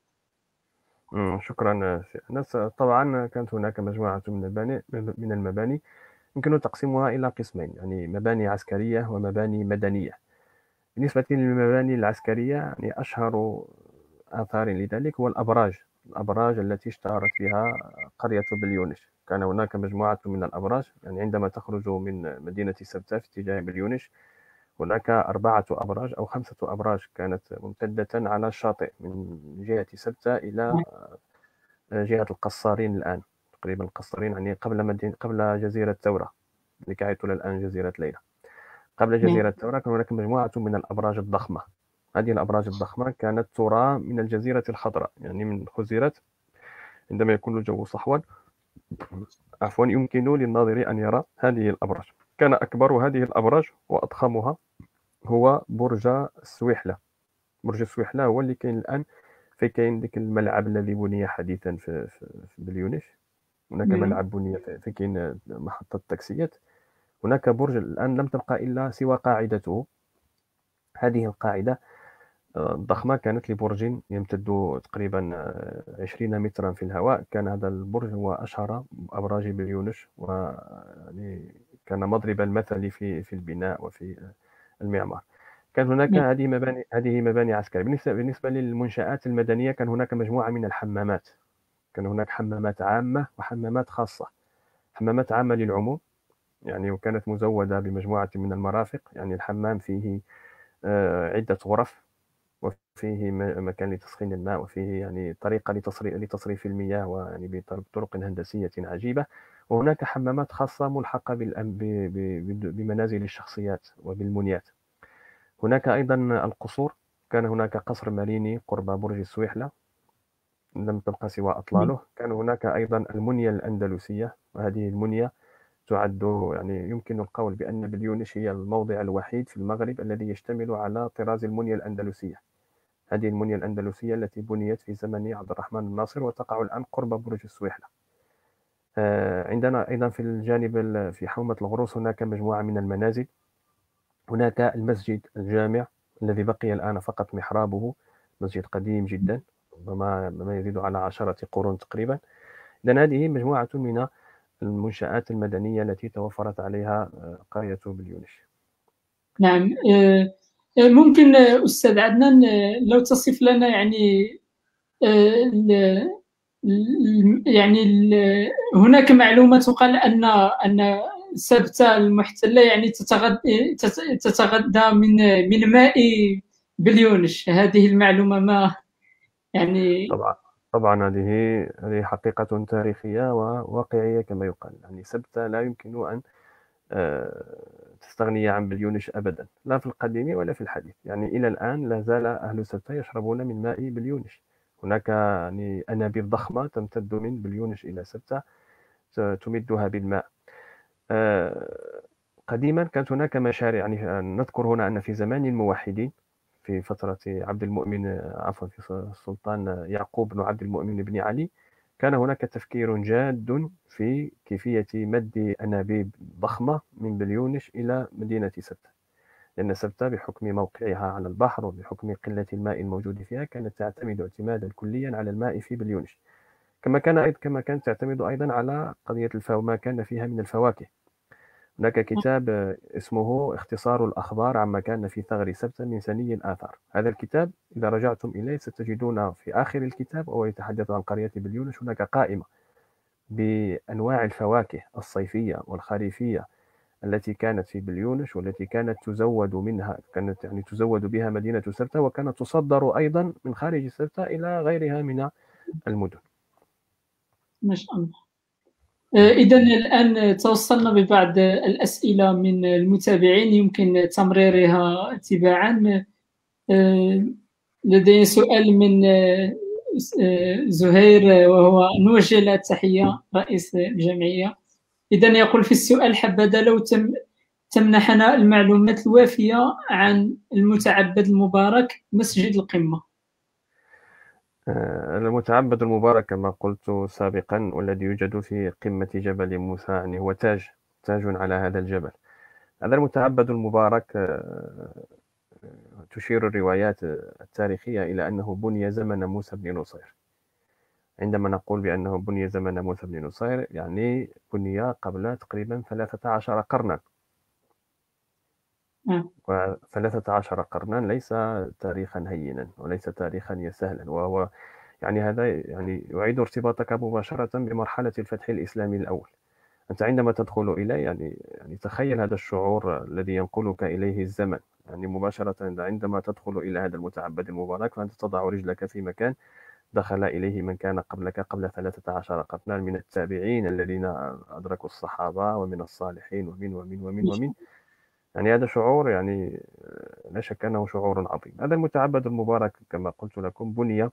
شكرا أنس. طبعا كانت هناك مجموعة من المباني يمكن تقسيمها إلى قسمين، يعني مباني عسكرية ومباني مدنية. بالنسبة للمباني العسكرية يعني أشهر آثار لذلك هو الأبراج التي اشتهرت بها قرية بليونش. كان هناك مجموعة من الأبراج، يعني عندما تخرج من مدينة سبتة في اتجاه بليونش هناك 4 أبراج أو 5 أبراج كانت ممتدة على الشاطئ من جهة سبتة إلى جهة القصارين. الآن تقريبا القصارين يعني قبل جزيرة ثورة اللي كعيتها الآن جزيرة ليلى. قبل جزيرة ثورة كان هناك مجموعة من الأبراج الضخمة. هذه الأبراج الضخمة كانت ترى من الجزيرة الخضراء، يعني من خزيرة عندما يكون الجو صحوا يمكن للناظر أن يرى هذه الأبراج. كان أكبر هذه الأبراج وأضخمها هو برج السويحلة. برج السويحلة هو اللي كاين الآن، في كاين ذاك الملعب الذي بني حديثا في بليونيش. هناك ملعب بني في كاين محطة تاكسيات. هناك برج الآن لم تبقى إلا سوى قاعدته. هذه القاعدة الضخمة كانت لبرج يمتد تقريبا 20 مترا في الهواء. كان هذا البرج هو أشهر أبراج بليونش، ويعني كان مضرب المثل في البناء وفي المعمار. كان هناك هذه مباني عسكرية. بالنسبة للمنشآت المدنية كان هناك مجموعة من الحمامات. كان هناك حمامات عامة وحمامات خاصة. حمامات عامة للعموم يعني، وكانت مزودة بمجموعة من المرافق. يعني الحمام فيه عدة غرف، وفيه مكان لتسخين الماء، وفيه يعني طريقة لتصريف المياه، ويعني بطرق هندسية عجيبة. وهناك حمامات خاصة ملحقة بمنازل الشخصيات وبالمنيات. هناك أيضا القصور. كان هناك قصر ماريني قرب برج السويحلة لم تبقى سوى أطلاله. كان هناك أيضا المنية الأندلسية، وهذه المنية تعد يعني يمكن القول بأن بليونش هي الموضع الوحيد في المغرب الذي يشتمل على طراز المنية الأندلسية. هذه المنية الأندلسية التي بنيت في زمن عبد الرحمن الناصر وتقع الآن قرب برج السويحلة. عندنا أيضا في الجانب في حومة الغروس هناك مجموعة من المنازل. هناك المسجد الجامع الذي بقي الآن فقط محرابه، مسجد قديم جدا ربما ما يزيد على 10 قرون تقريبا. إذن هذه مجموعة من المنشآت المدنية التي توفرت عليها قرية بليونش. نعم. ممكن أستاذ عدنان لو تصف لنا يعني يعني هناك معلومة تقال أن سبتة المحتلة يعني تتغذى من ماء بليونش. هذه المعلومة ما يعني؟ طبعا هذه حقيقة تاريخية وواقعية كما يقال. يعني سبتة لا يمكن أن تستغني عن بليونش أبدا، لا في القديم ولا في الحديث. يعني إلى الآن لا زال أهل سبتة يشربون من ماء بليونش. هناك يعني أنابيب ضخمة تمتد من بليونش إلى سبتة تمدها بالماء. قديما كانت هناك مشاريع، يعني نذكر هنا أن في زمان الموحدين في فترة عبد المؤمن في السلطان يعقوب بن عبد المؤمن بن علي كان هناك تفكير جاد في كيفية مد أنابيب ضخمة من بليونش إلى مدينة سبتة. لأن سبتة بحكم موقعها على البحر وبحكم قلة الماء الموجود فيها كانت تعتمد اعتمادا كليا على الماء في بليونش، كما كانت تعتمد أيضا على قضية ما كان فيها من الفواكه. هناك كتاب اسمه اختصار الأخبار عما كان في ثغر سبتة من سني الآثار. هذا الكتاب إذا رجعتم إليه ستجدون في آخر الكتاب وهو يتحدث عن قرية بليونش هناك قائمة بأنواع الفواكه الصيفية والخريفية التي كانت في بليونش والتي كانت تزود بها مدينة سبتة، وكانت تصدر أيضا من خارج سبتة إلى غيرها من المدن. ما شاء الله. إذا الآن توصلنا ببعض الأسئلة من المتابعين يمكن تمريرها تباعا. لدي سؤال من زهير، وهو نوجه له تحية، رئيس الجمعية. إذا يقول في السؤال: حبذا لو تمنحنا المعلومات الوافية عن المتعبد المبارك مسجد القمة. المتعبد المبارك كما قلت سابقا والذي يوجد في قمة جبل موسى، يعني هو تاج على هذا الجبل. هذا المتعبد المبارك تشير الروايات التاريخية إلى أنه بني زمن موسى بن نصير. عندما نقول بأنه بني زمن موسى بن نصير يعني بني قبل تقريبا 13 قرنا، و13 قرنا ليس تاريخا هينا وليس تاريخا سهلا، وهو يعني هذا يعني يعيد ارتباطك مباشرة بمرحلة الفتح الإسلامي الأول. أنت عندما تدخل إليه يعني تخيل هذا الشعور الذي ينقلك إليه الزمن، يعني مباشرة عندما تدخل إلى هذا المتعبد المبارك فأنت تضع رجلك في مكان دخل إليه من كان قبلك قبل 13 قرنا من التابعين الذين أدركوا الصحابة ومن الصالحين ومن يعني هذا شعور يعني لا شك أنه شعور عظيم. هذا المتعبد المبارك كما قلت لكم بني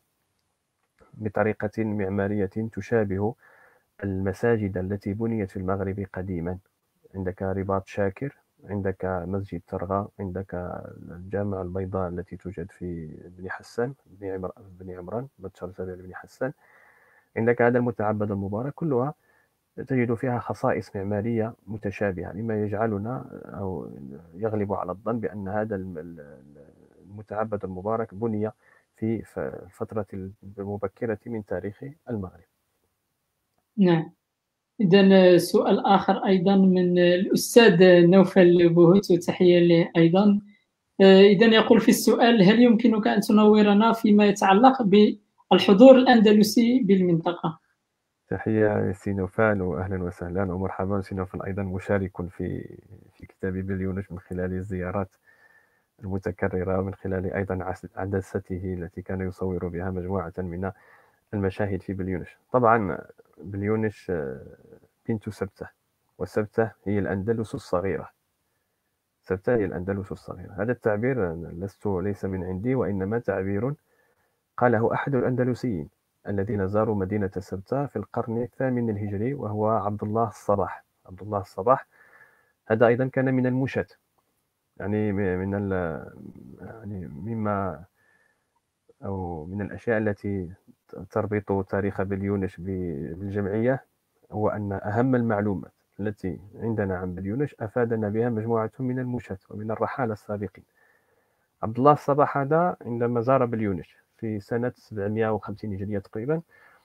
بطريقة معمارية تشابه المساجد التي بنيت في المغرب قديما. عندك رباط شاكر، عندك مسجد ترغى، عندك الجامع البيضاء التي توجد في بني حسان بني عمران بن حسان. عندك هذا المتعبد المبارك، كلها تجد فيها خصائص معمارية متشابهة، مما يجعلنا أو يغلب على الظن بأن هذا المتعبد المبارك بني في الفترة المبكرة من تاريخ المغرب. نعم. إذا سؤال آخر أيضا من الأستاذ نوفل بوهوت، وتحية له أيضا. إذا يقول في السؤال: هل يمكنك أن تنورنا فيما يتعلق بالحضور الأندلسي بالمنطقة؟ تحية سينوفان وأهلا وسهلا ومرحبا. سينوفان أيضا مشارك في كتاب بليونش من خلال الزيارات المتكررة ومن خلال أيضا عدسته التي كان يصور بها مجموعة من المشاهد في بليونش. طبعا بليونش بنت سبتة، وسبتة هي الأندلس الصغيرة. سبتة هي الأندلس الصغيرة. هذا التعبير ليس من عندي، وإنما تعبير قاله أحد الأندلسيين الذين زاروا مدينة سبتة في القرن الثامن الهجري، وهو عبد الله الصباح. عبد الله الصباح هذا أيضا كان من المشاة، يعني يعني مما أو من الأشياء التي تربط تاريخ بليونش بالجمعية هو أن أهم المعلومات التي عندنا عن بليونش أفادنا بها مجموعة من المشاة ومن الرحالة السابقين. عبد الله الصباح هذا عندما زار بليونش في سنة 750 هجرية تقريبا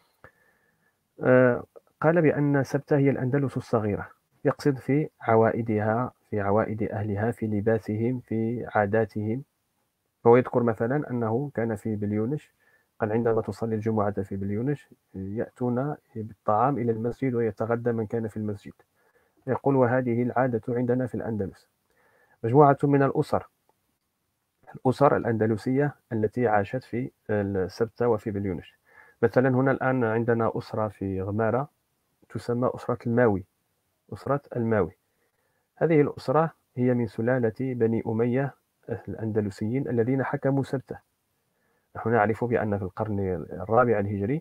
قال بأن سبتة هي الأندلس الصغيرة، يقصد في عوائدها، في عوائد أهلها، في لباسهم، في عاداتهم. فهو يذكر مثلا أنه كان في بليونش قال عندما تصلي الجمعة في بليونش يأتون بالطعام إلى المسجد ويتغدى من كان في المسجد. يقول وهذه العادة عندنا في الأندلس. مجموعة من الأسر الأندلسية التي عاشت في سبتة وفي بليونش. مثلا هنا الآن عندنا أسرة في غمارة تسمى أسرة الماوي. أسرة الماوي هذه الأسرة هي من سلالة بني أمية الأندلسيين الذين حكموا سبتة. نحن نعرف بأن في القرن الرابع الهجري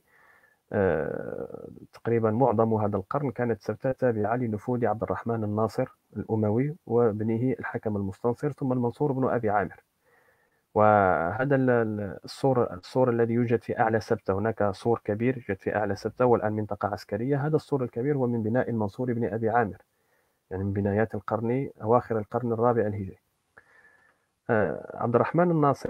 تقريبا معظم هذا القرن كانت سبتة تابعة لنفوذ عبد الرحمن الناصر الأموي وابنه الحكم المستنصر ثم المنصور بن أبي عامر. وهذا السور الذي يوجد في أعلى سبتة، هناك سور كبير يوجد في أعلى سبتة والآن منطقة عسكرية. هذا السور الكبير هو من بناء المنصور بن أبي عامر، يعني من بنايات أواخر القرن الرابع الهجري. عبد الرحمن الناصر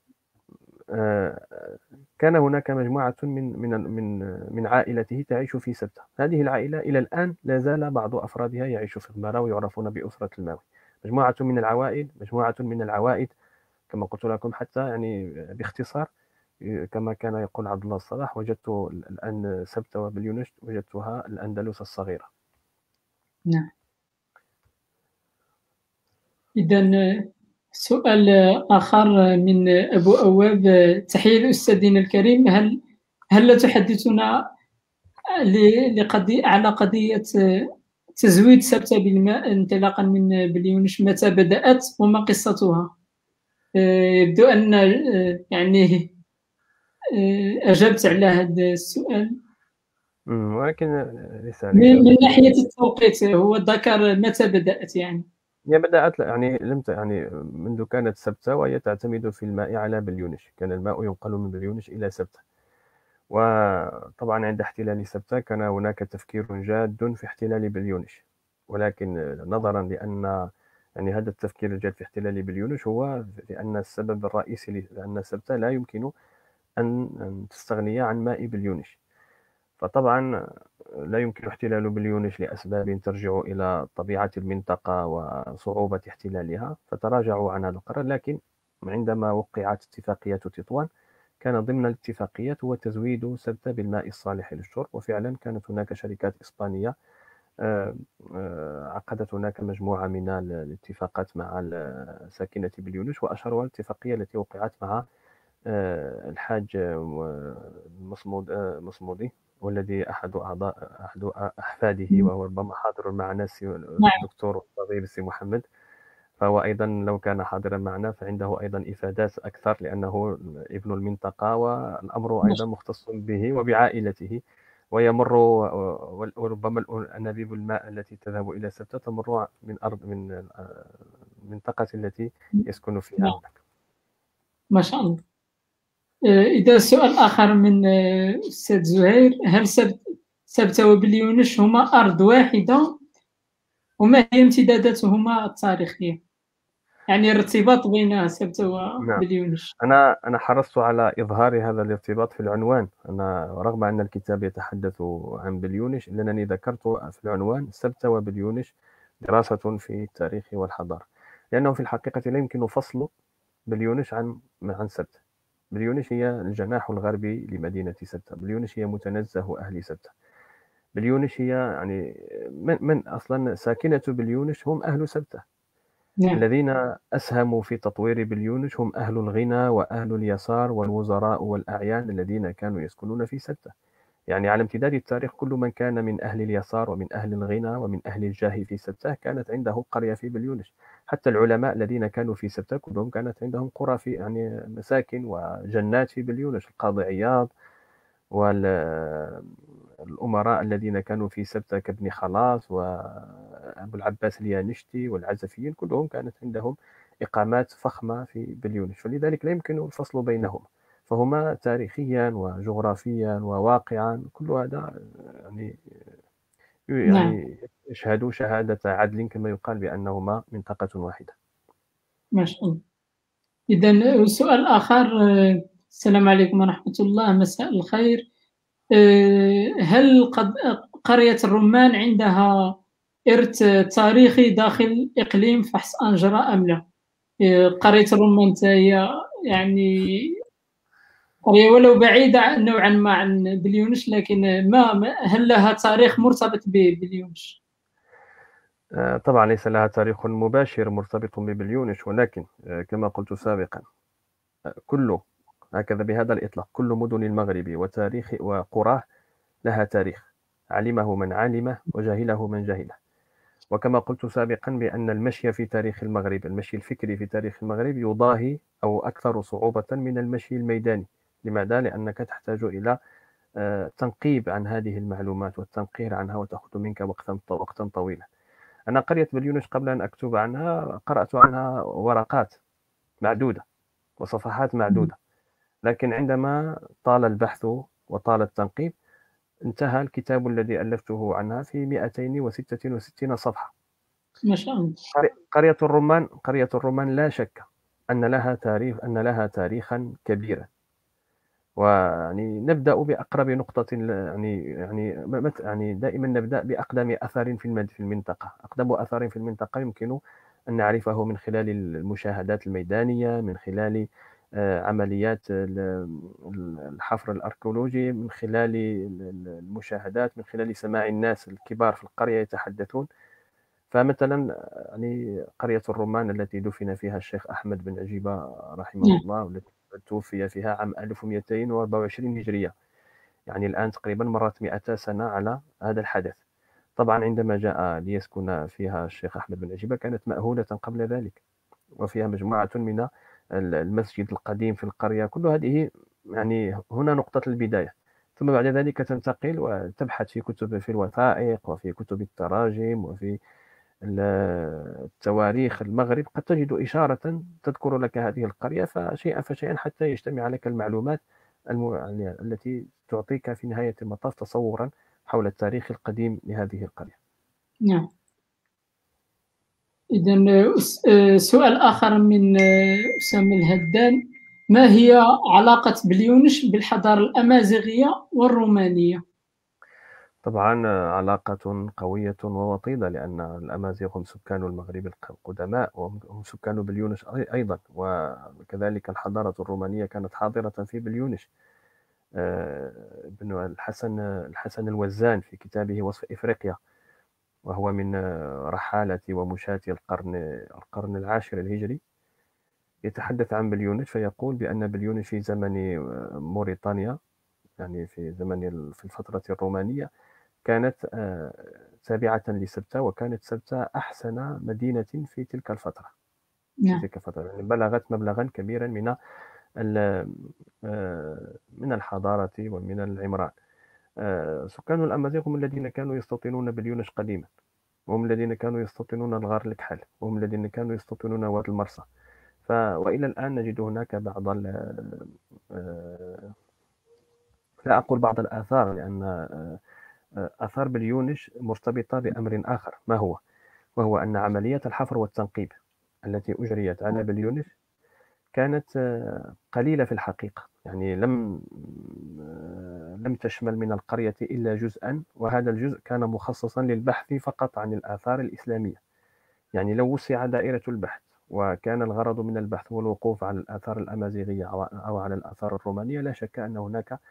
كان هناك مجموعة من عائلته تعيش في سبتة. هذه العائلة إلى الآن لا زال بعض أفرادها يعيش في غمارة ويعرفون بأسرة الماوي. مجموعة من العوائل، مجموعة من العوائد كما قلت لكم، حتى يعني باختصار كما كان يقول عبد الله الصلاح: وجدت الآن سبتة وبليونشت، وجدتها الأندلس الصغيرة. نعم. إذا سؤال آخر من أبو أواب: تحية لأستاذنا الكريم، هل لا تحدثنا على قضية تزويد سبتة بالماء انطلاقا من بليونش، متى بدأت وما قصتها؟ يبدو أن يعني أجبت على هذا السؤال، ولكن ليس من ناحية التوقيت. هو ذكر متى بدأت يعني. هي بدأت يعني يعني منذ كانت سبتة، وهي تعتمد في الماء على بليونش. كان الماء ينقل من بليونش إلى سبتة، وطبعا عند احتلال سبتة كان هناك تفكير جاد في احتلال بليونش، ولكن نظرا لأن يعني هذا التفكير الجاد في احتلال بليونش هو لأن السبب الرئيسي لأن سبتة لا يمكن أن تستغني عن ماء بليونش. فطبعا لا يمكن احتلال بليونش لأسباب ترجع إلى طبيعة المنطقة وصعوبة احتلالها، فتراجعوا عن هذا القرار. لكن عندما وقعت اتفاقية تطوان كان ضمن الاتفاقيات هو تزويد سبتة بالماء الصالح للشرب، وفعلا كانت هناك شركات إسبانية عقدت هناك مجموعة من الاتفاقات مع ساكنة بليونش، وأشهرها الاتفاقية التي وقعت مع الحاج مصمودي، والذي أحد أحفاده، وهو ربما حاضر معنا، الدكتور الطبيب سي محمد. فهو أيضا لو كان حاضرا معنا فعنده أيضا إفادات أكثر، لأنه ابن المنطقة والأمر أيضا مختص به وبعائلته، ويمر وربما أنابيب الماء التي تذهب إلى سبتة تمر من أرض من المنطقة التي يسكن فيها هناك. ما شاء الله. إذا سؤال آخر من أستاذ زهير: هل سبتة وبليونش هما أرض واحدة؟ وما هي امتداداتهما التاريخية؟ يعني الارتباط بين سبتة نعم، وبليونش. أنا حرصت على إظهار هذا الارتباط في العنوان. أنا رغم أن الكتاب يتحدث عن بليونش، إلا أنني ذكرت في العنوان سبتة وبليونش دراسة في التاريخ والحضارة، لأنه في الحقيقة لا يمكن فصل بليونش عن سبتة. بليونش هي الجناح الغربي لمدينة سبتة. بليونش هي متنزه أهل سبتة. بليونش هي يعني من أصلا ساكنة بليونش هم أهل سبتة. نعم. الذين أسهموا في تطوير بليونش هم أهل الغنى وأهل اليسار والوزراء والأعيان الذين كانوا يسكنون في سبتة. يعني على امتداد التاريخ كل من كان من أهل اليسار ومن أهل الغنى ومن أهل الجاه في سبتة كانت عنده قرية في بليونش. حتى العلماء الذين كانوا في سبتة كلهم كانت عندهم قرى في يعني مساكن وجنات في بليونش. القاضي عياض والأمراء الذين كانوا في سبتة كابن خلاص وأبو العباس اليانشتي والعزفيين كلهم كانت عندهم إقامات فخمة في بليونش، فلذلك لا يمكن الفصل بينهما، فهما تاريخيا وجغرافيا وواقعا كل هذا يعني نعم. يشهد شهادة عدل كما يقال بأنهما منطقة واحدة. ما شاء الله. إذا سؤال آخر: السلام عليكم ورحمة الله، مساء الخير. هل قرية الرمان عندها إرث تاريخي داخل إقليم فحص أنجرة أم لا؟ قرية الرمان هي يعني قرية ولو بعيدة نوعا ما عن بليونش، لكن هل لها تاريخ مرتبط ببليونش؟ طبعا ليس لها تاريخ مباشر مرتبط ببليونش، ولكن كما قلت سابقا كل هكذا بهذا الإطلاق كل مدن المغرب وتاريخ وقراه لها تاريخ، علمه من علمه وجهله من جهله. وكما قلت سابقا بأن المشي في تاريخ المغرب، المشي الفكري في تاريخ المغرب يضاهي أو أكثر صعوبة من المشي الميداني. لماذا؟ لأنك تحتاج إلى تنقيب عن هذه المعلومات والتنقير عنها، وتأخذ منك وقتا طويلا. أنا قرية بليونش قبل أن أكتب عنها قرأت عنها ورقات معدودة وصفحات معدودة، لكن عندما طال البحث وطال التنقيب انتهى الكتاب الذي ألفته عنها في 266 صفحة. ما شاء الله. قرية الرمان لا شك أن لها تاريخا كبيرا. ويعني نبدأ بأقرب نقطة، يعني دائما نبدأ بأقدم أثر في المنطقة. أقدم أثر في المنطقة يمكن أن نعرفه من خلال المشاهدات الميدانية، من خلال عمليات الحفر الأركيولوجي، من خلال المشاهدات، من خلال سماع الناس الكبار في القرية يتحدثون. فمثلا يعني قرية الرمان التي دفن فيها الشيخ أحمد بن عجيبة رحمه الله، والتي توفي فيها عام 1224 هجرية، يعني الآن تقريبا مرت 200 سنة على هذا الحدث. طبعا عندما جاء ليسكن فيها الشيخ أحمد بن عجيبة كانت مأهولة قبل ذلك، وفيها مجموعة من المسجد القديم في القرية. كل هذه يعني هنا نقطة البداية. ثم بعد ذلك تنتقل وتبحث في كتب، في الوثائق وفي كتب التراجم وفي التواريخ المغرب، قد تجد إشارة تذكر لك هذه القرية، فشيئا فشيئا حتى يجتمع لك المعلومات يعني التي تعطيك في نهاية المطاف تصورا حول التاريخ القديم لهذه القرية. نعم. إذن سؤال آخر من أسامة الهدان: ما هي علاقة بليونش بالحضارة الأمازيغية والرومانية؟ طبعا علاقة قوية ووطيدة، لأن الأمازيغ هم سكان المغرب القدماء، وهم سكان بليونش أيضا، وكذلك الحضارة الرومانية كانت حاضرة في بليونش. ابن الحسن الوزان في كتابه وصف إفريقيا، وهو من رحالة ومشاة القرن العاشر الهجري، يتحدث عن بليونش فيقول بأن بليونش في زمن موريتانيا، يعني في الفترة الرومانية، كانت تابعة لسبتة، وكانت سبتة أحسن مدينة في تلك الفترة. نعم. يعني بلغت مبلغا كبيرا من الحضارة ومن العمران. سكان الأمازيغ هم الذين كانوا يستوطنون بليونش قديما، وهم الذين كانوا يستوطنون الغار الكحل، وهم الذين كانوا يستوطنون واد المرسى. وإلى الآن نجد هناك بعض لا أقول بعض الآثار، لأن آثار بليونش مرتبطة بأمر آخر، وهو أن عملية الحفر والتنقيب التي أجريت على بليونش كانت قليلة في الحقيقة. يعني لم تشمل من القرية إلا جزءا، وهذا الجزء كان مخصصا للبحث فقط عن الآثار الإسلامية. يعني لو وسع دائرة البحث وكان الغرض من البحث هو الوقوف على الآثار الأمازيغية أو على الآثار الرومانية، لا شك أن هناك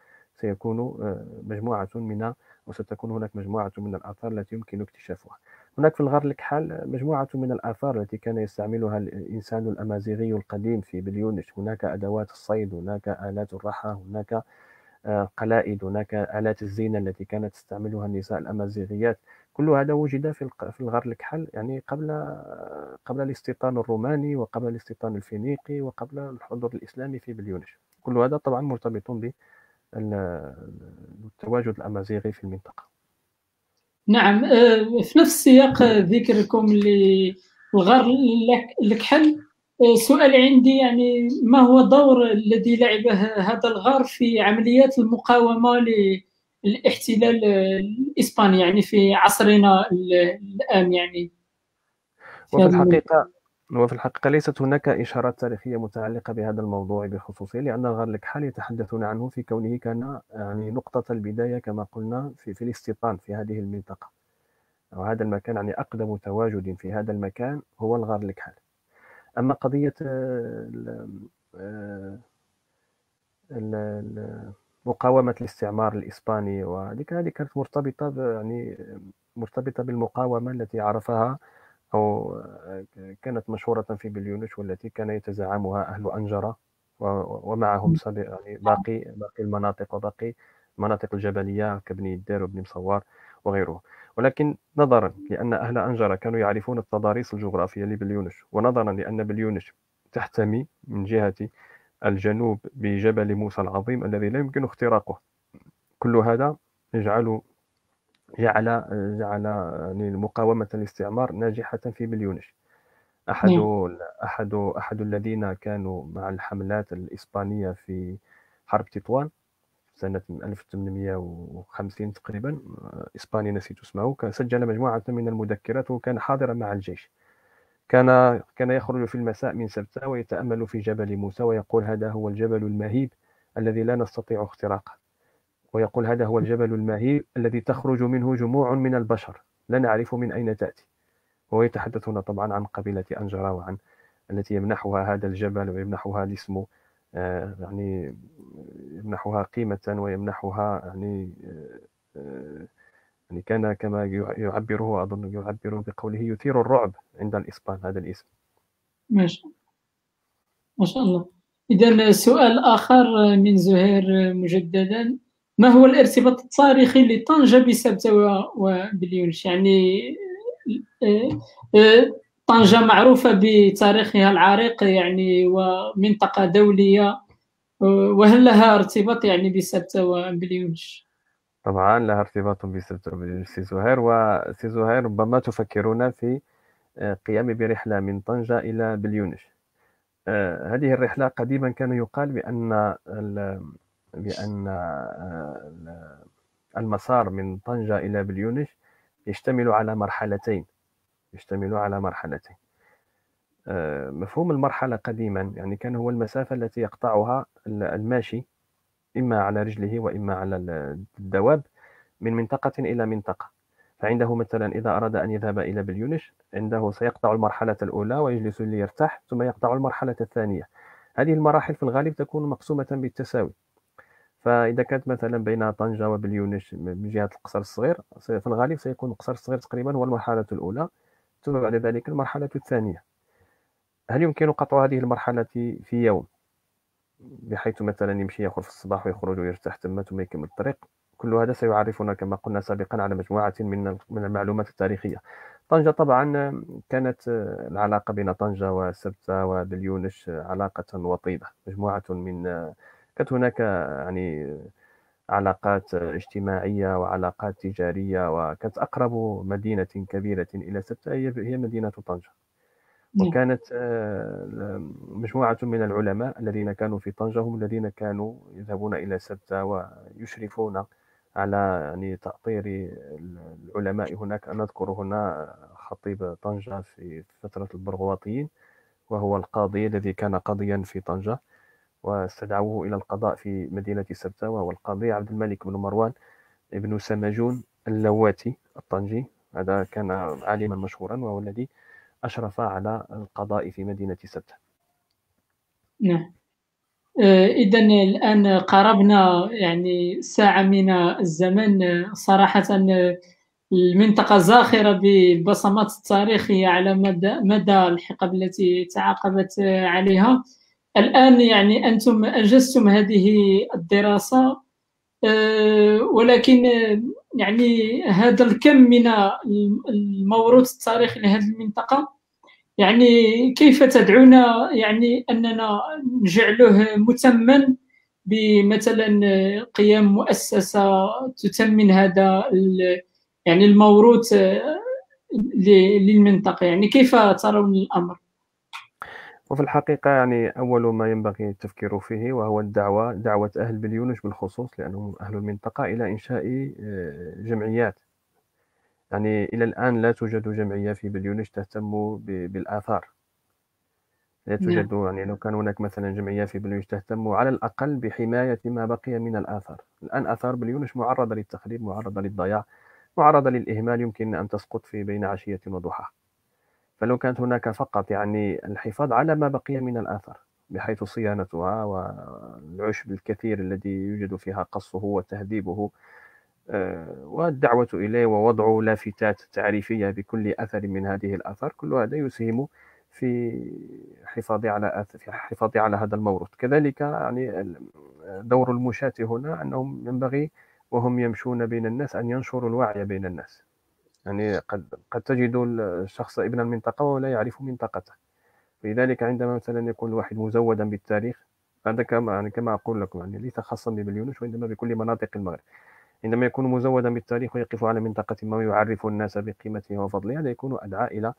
ستكون هناك مجموعة من الآثار التي يمكن اكتشافها. هناك في الغار الكحل مجموعة من الآثار التي كان يستعملها الإنسان الأمازيغي القديم في بليونش. هناك أدوات الصيد، هناك آلات الرحى، هناك قلائد، هناك آلات الزينة التي كانت تستعملها النساء الأمازيغيات. كل هذا وجد في الغار الكحل، يعني قبل الاستيطان الروماني وقبل الاستيطان الفينيقي وقبل الحضور الإسلامي في بليونش. كل هذا طبعا مرتبط بالتواجد الأمازيغي في المنطقة. نعم. في نفس سياق ذكركم للغار الكحل، سؤال عندي: يعني ما هو الدور الذي لعبه هذا الغار في عمليات المقاومة للاحتلال الإسباني، يعني في عصرنا الآن؟ يعني وفي الحقيقة ليست هناك إشارات تاريخية متعلقة بهذا الموضوع بخصوصه، لأن الغار الكحل يتحدثون عنه في كونه كان يعني نقطة البداية كما قلنا في الاستيطان في هذه المنطقة، وهذا المكان يعني أقدم تواجد في هذا المكان هو الغار الكحل. أما قضية مقاومة الاستعمار الإسباني، وذلك هذه كانت مرتبطة بالمقاومة التي عرفها أو كانت مشهورة في بليونش، والتي كان يتزعمها أهل أنجرة ومعهم يعني باقي المناطق وباقي المناطق الجبلية كبني الدير وبني مصوار وغيره. ولكن نظرا لأن أهل أنجرة كانوا يعرفون التضاريس الجغرافية لبليونش، ونظرا لأن بليونش تحتمي من جهة الجنوب بجبل موسى العظيم الذي لا يمكن اختراقه، كل هذا جعل يعني مقاومة الاستعمار ناجحة في بليونش. أحد الذين كانوا مع الحملات الإسبانية في حرب تطوان سنة 1850 تقريبا، إسباني نسيت اسمه، سجل مجموعة من المذكرات وكان حاضرا مع الجيش. كان يخرج في المساء من سبتة ويتأمل في جبل موسى ويقول هذا هو الجبل المهيب الذي لا نستطيع اختراقه، ويقول هذا هو الجبل المهيب الذي تخرج منه جموع من البشر لا نعرف من أين تأتي. وهو يتحدث هنا طبعا عن قبيلة أنجرة وعن التي يمنحها هذا الجبل ويمنحها الاسم، يعني يمنحها قيمة ويمنحها يعني كان كما يعبره أظن يعبر بقوله يثير الرعب عند الإسبان هذا الاسم. ما شاء الله. إذا سؤال آخر من زهير مجددا، ما هو الارتباط التاريخي لطنجة بسبتة وبليونش؟ يعني طنجة معروفة بتاريخها العريق يعني ومنطقة دولية، وهل لها ارتباط يعني بسبتة وبليونش؟ طبعا لها ارتباط بسبتة وبليونش سي زهير. وسي زهير ربما تفكرون في قيام برحلة من طنجة إلى بليونش. هذه الرحلة قديما كان يقال بأن المسار من طنجة إلى بليونش يشتمل على مرحلتين. مفهوم المرحلة قديما يعني كان هو المسافة التي يقطعها الماشي إما على رجله وإما على الدواب من منطقة إلى منطقة. فعنده مثلا إذا أراد أن يذهب إلى بليونش عنده سيقطع المرحلة الأولى ويجلس ليرتاح، ثم يقطع المرحلة الثانية. هذه المراحل في الغالب تكون مقسومة بالتساوي. فإذا كانت مثلا بين طنجة وبليونش من جهة القصر الصغير، في الغالب سيكون القصر الصغير تقريبا هو المرحلة الأولى، ثم بعد ذلك المرحلة الثانية. هل يمكن قطع هذه المرحلة في يوم بحيث مثلا يمشي يخرج في الصباح ويخرج ويرتاح ثم يكمل الطريق؟ كل هذا سيعرفنا كما قلنا سابقا على مجموعة من المعلومات التاريخية. طنجة طبعا كانت العلاقة بين طنجة وسبتة وبليونش علاقة وطيدة، مجموعة من كانت هناك يعني علاقات اجتماعية وعلاقات تجارية، وكانت أقرب مدينة كبيرة إلى سبتة هي مدينة طنجة. وكانت مجموعة من العلماء الذين كانوا في طنجة هم الذين كانوا يذهبون إلى سبتة ويشرفون على يعني تأطير العلماء هناك. نذكر هنا خطيب طنجة في فترة البرغواطيين، وهو القاضي الذي كان قاضيا في طنجة واستدعوه إلى القضاء في مدينة سبتة، وهو القاضي عبد الملك بن مروان ابن سمجون اللواتي الطنجي. هذا كان عالما مشهورا وهو الذي أشرف على القضاء في مدينة سبتة. نعم. إذا الآن قربنا يعني ساعة من الزمن. صراحة المنطقة زاخرة بالبصمات التاريخية على مدى الحقب التي تعاقبت عليها. الآن يعني أنتم أنجزتم هذه الدراسة، ولكن يعني هذا الكم من الموروث التاريخي لهذه المنطقة يعني كيف تدعونا يعني أننا نجعله متمن بمثلا قيام مؤسسة تتمن هذا يعني الموروث للمنطقة؟ يعني كيف ترون الأمر؟ وفي الحقيقة يعني أول ما ينبغي التفكير فيه وهو دعوة أهل بليونش بالخصوص لأنهم أهل المنطقة إلى إنشاء جمعيات. يعني إلى الآن لا توجد جمعية في بليونش تهتم بالآثار، لا توجد. يعني لو كان هناك مثلا جمعية في بليونش تهتم على الأقل بحماية ما بقي من الآثار. الآن آثار بليونش معرضة للتخريب، معرضة للضياع، معرضة للإهمال، يمكن أن تسقط في بين عشية وضحاها. فلو كانت هناك فقط يعني الحفاظ على ما بقي من الآثار بحيث صيانتها والعشب الكثير الذي يوجد فيها قصه وتهذيبه والدعوة إليه ووضع لافتات تعريفية بكل أثر من هذه الآثار، كل هذا يسهم في الحفاظ على هذا الموروث. كذلك يعني دور المشاة هنا أنهم ينبغي وهم يمشون بين الناس أن ينشروا الوعي بين الناس. يعني قد تجد الشخص ابن المنطقة ولا يعرف منطقته، لذلك عندما مثلا يكون الواحد مزودا بالتاريخ، هذا كما أقول لكم يعني ليس خاصا ببليونش وإنما بكل مناطق المغرب، عندما يكون مزودا بالتاريخ ويقف على منطقة ما ويعرف الناس بقيمتها وفضلها، هذا يكون أدعى إلى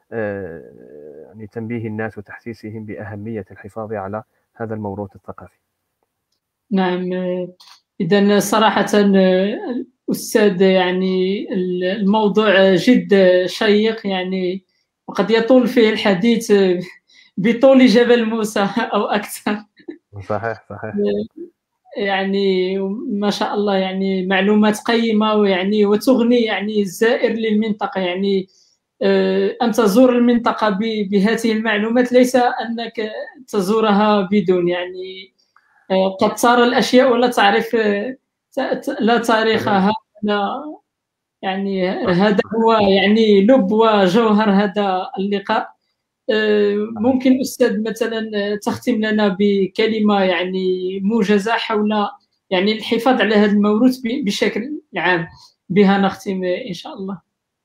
يعني تنبيه الناس وتحسيسهم بأهمية الحفاظ على هذا الموروث الثقافي. نعم. إذا صراحة أستاذ يعني الموضوع جد شيق، يعني وقد يطول فيه الحديث بطول جبل موسى أو أكثر. صحيح صحيح. يعني ما شاء الله، يعني معلومات قيمة، ويعني وتغني يعني الزائر للمنطقة. يعني أن تزور المنطقة بهذه المعلومات، ليس أنك تزورها بدون يعني قد ترى الأشياء ولا تعرف لا تاريخها. لا يعني هذا هو يعني لب وجوهر هذا اللقاء. ممكن أستاذ مثلا تختم لنا بكلمة يعني موجزة حول يعني الحفاظ على هذا الموروث بشكل عام، بها نختم إن شاء الله.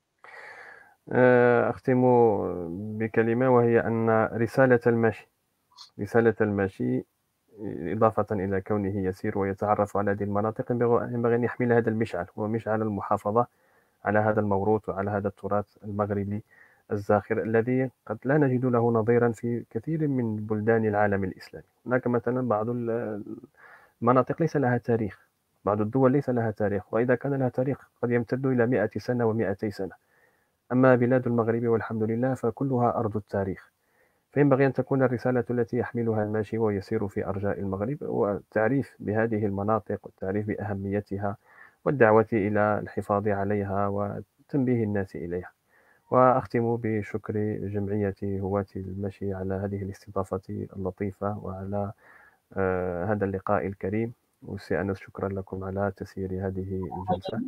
أختم بكلمة، وهي أن رسالة الماشي إضافة إلى كونه يسير ويتعرف على هذه المناطق، ينبغي أن يحمل هذا المشعل، هو مشعل المحافظة على هذا الموروث وعلى هذا التراث المغربي الزاخر الذي قد لا نجد له نظيرا في كثير من بلدان العالم الإسلامي. هناك مثلا بعض المناطق ليس لها تاريخ، بعض الدول ليس لها تاريخ، وإذا كان لها تاريخ قد يمتد إلى 100 سنة و200 سنة. أما بلاد المغرب والحمد لله فكلها أرض التاريخ. فينبغي أن تكون الرسالة التي يحملها الماشي ويسير في أرجاء المغرب والتعريف بهذه المناطق والتعريف بأهميتها والدعوة إلى الحفاظ عليها وتنبيه الناس إليها. وأختم بشكر جمعية هواة المشي على هذه الاستضافة اللطيفة وعلى هذا اللقاء الكريم. وسي أنس، شكرا لكم على تسيير هذه الجلسة،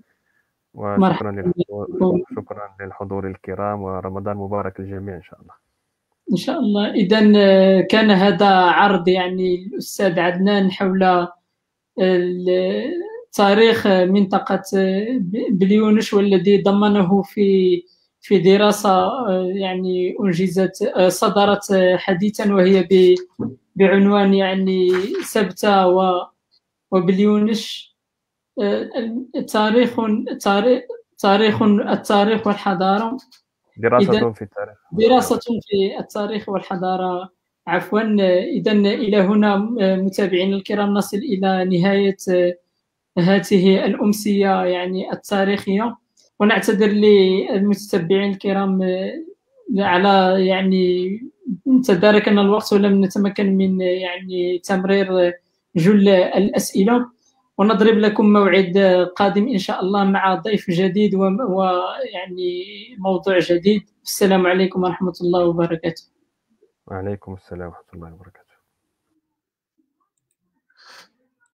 شكرا للحضور الكرام، ورمضان مبارك للجميع إن شاء الله. إن شاء الله. إذا كان هذا عرض يعني الأستاذ عدنان حول تاريخ منطقة بليونش، والذي ضمنه في دراسة يعني أنجزت صدرت حديثا، وهي بعنوان يعني سبتة وبليونش، التاريخ والحضارة. دراسة في التاريخ. دراسة في التاريخ والحضارة، عفوا. إذا إلى هنا متابعينا الكرام نصل إلى نهاية هذه الأمسية يعني التاريخية، ونعتذر للمتتبعين الكرام على يعني تداركنا الوقت ولم نتمكن من يعني تمرير جل الأسئلة، ونضرب لكم موعد قادم إن شاء الله مع ضيف جديد ويعني موضوع جديد. السلام عليكم ورحمة الله وبركاته. وعليكم السلام ورحمة الله وبركاته.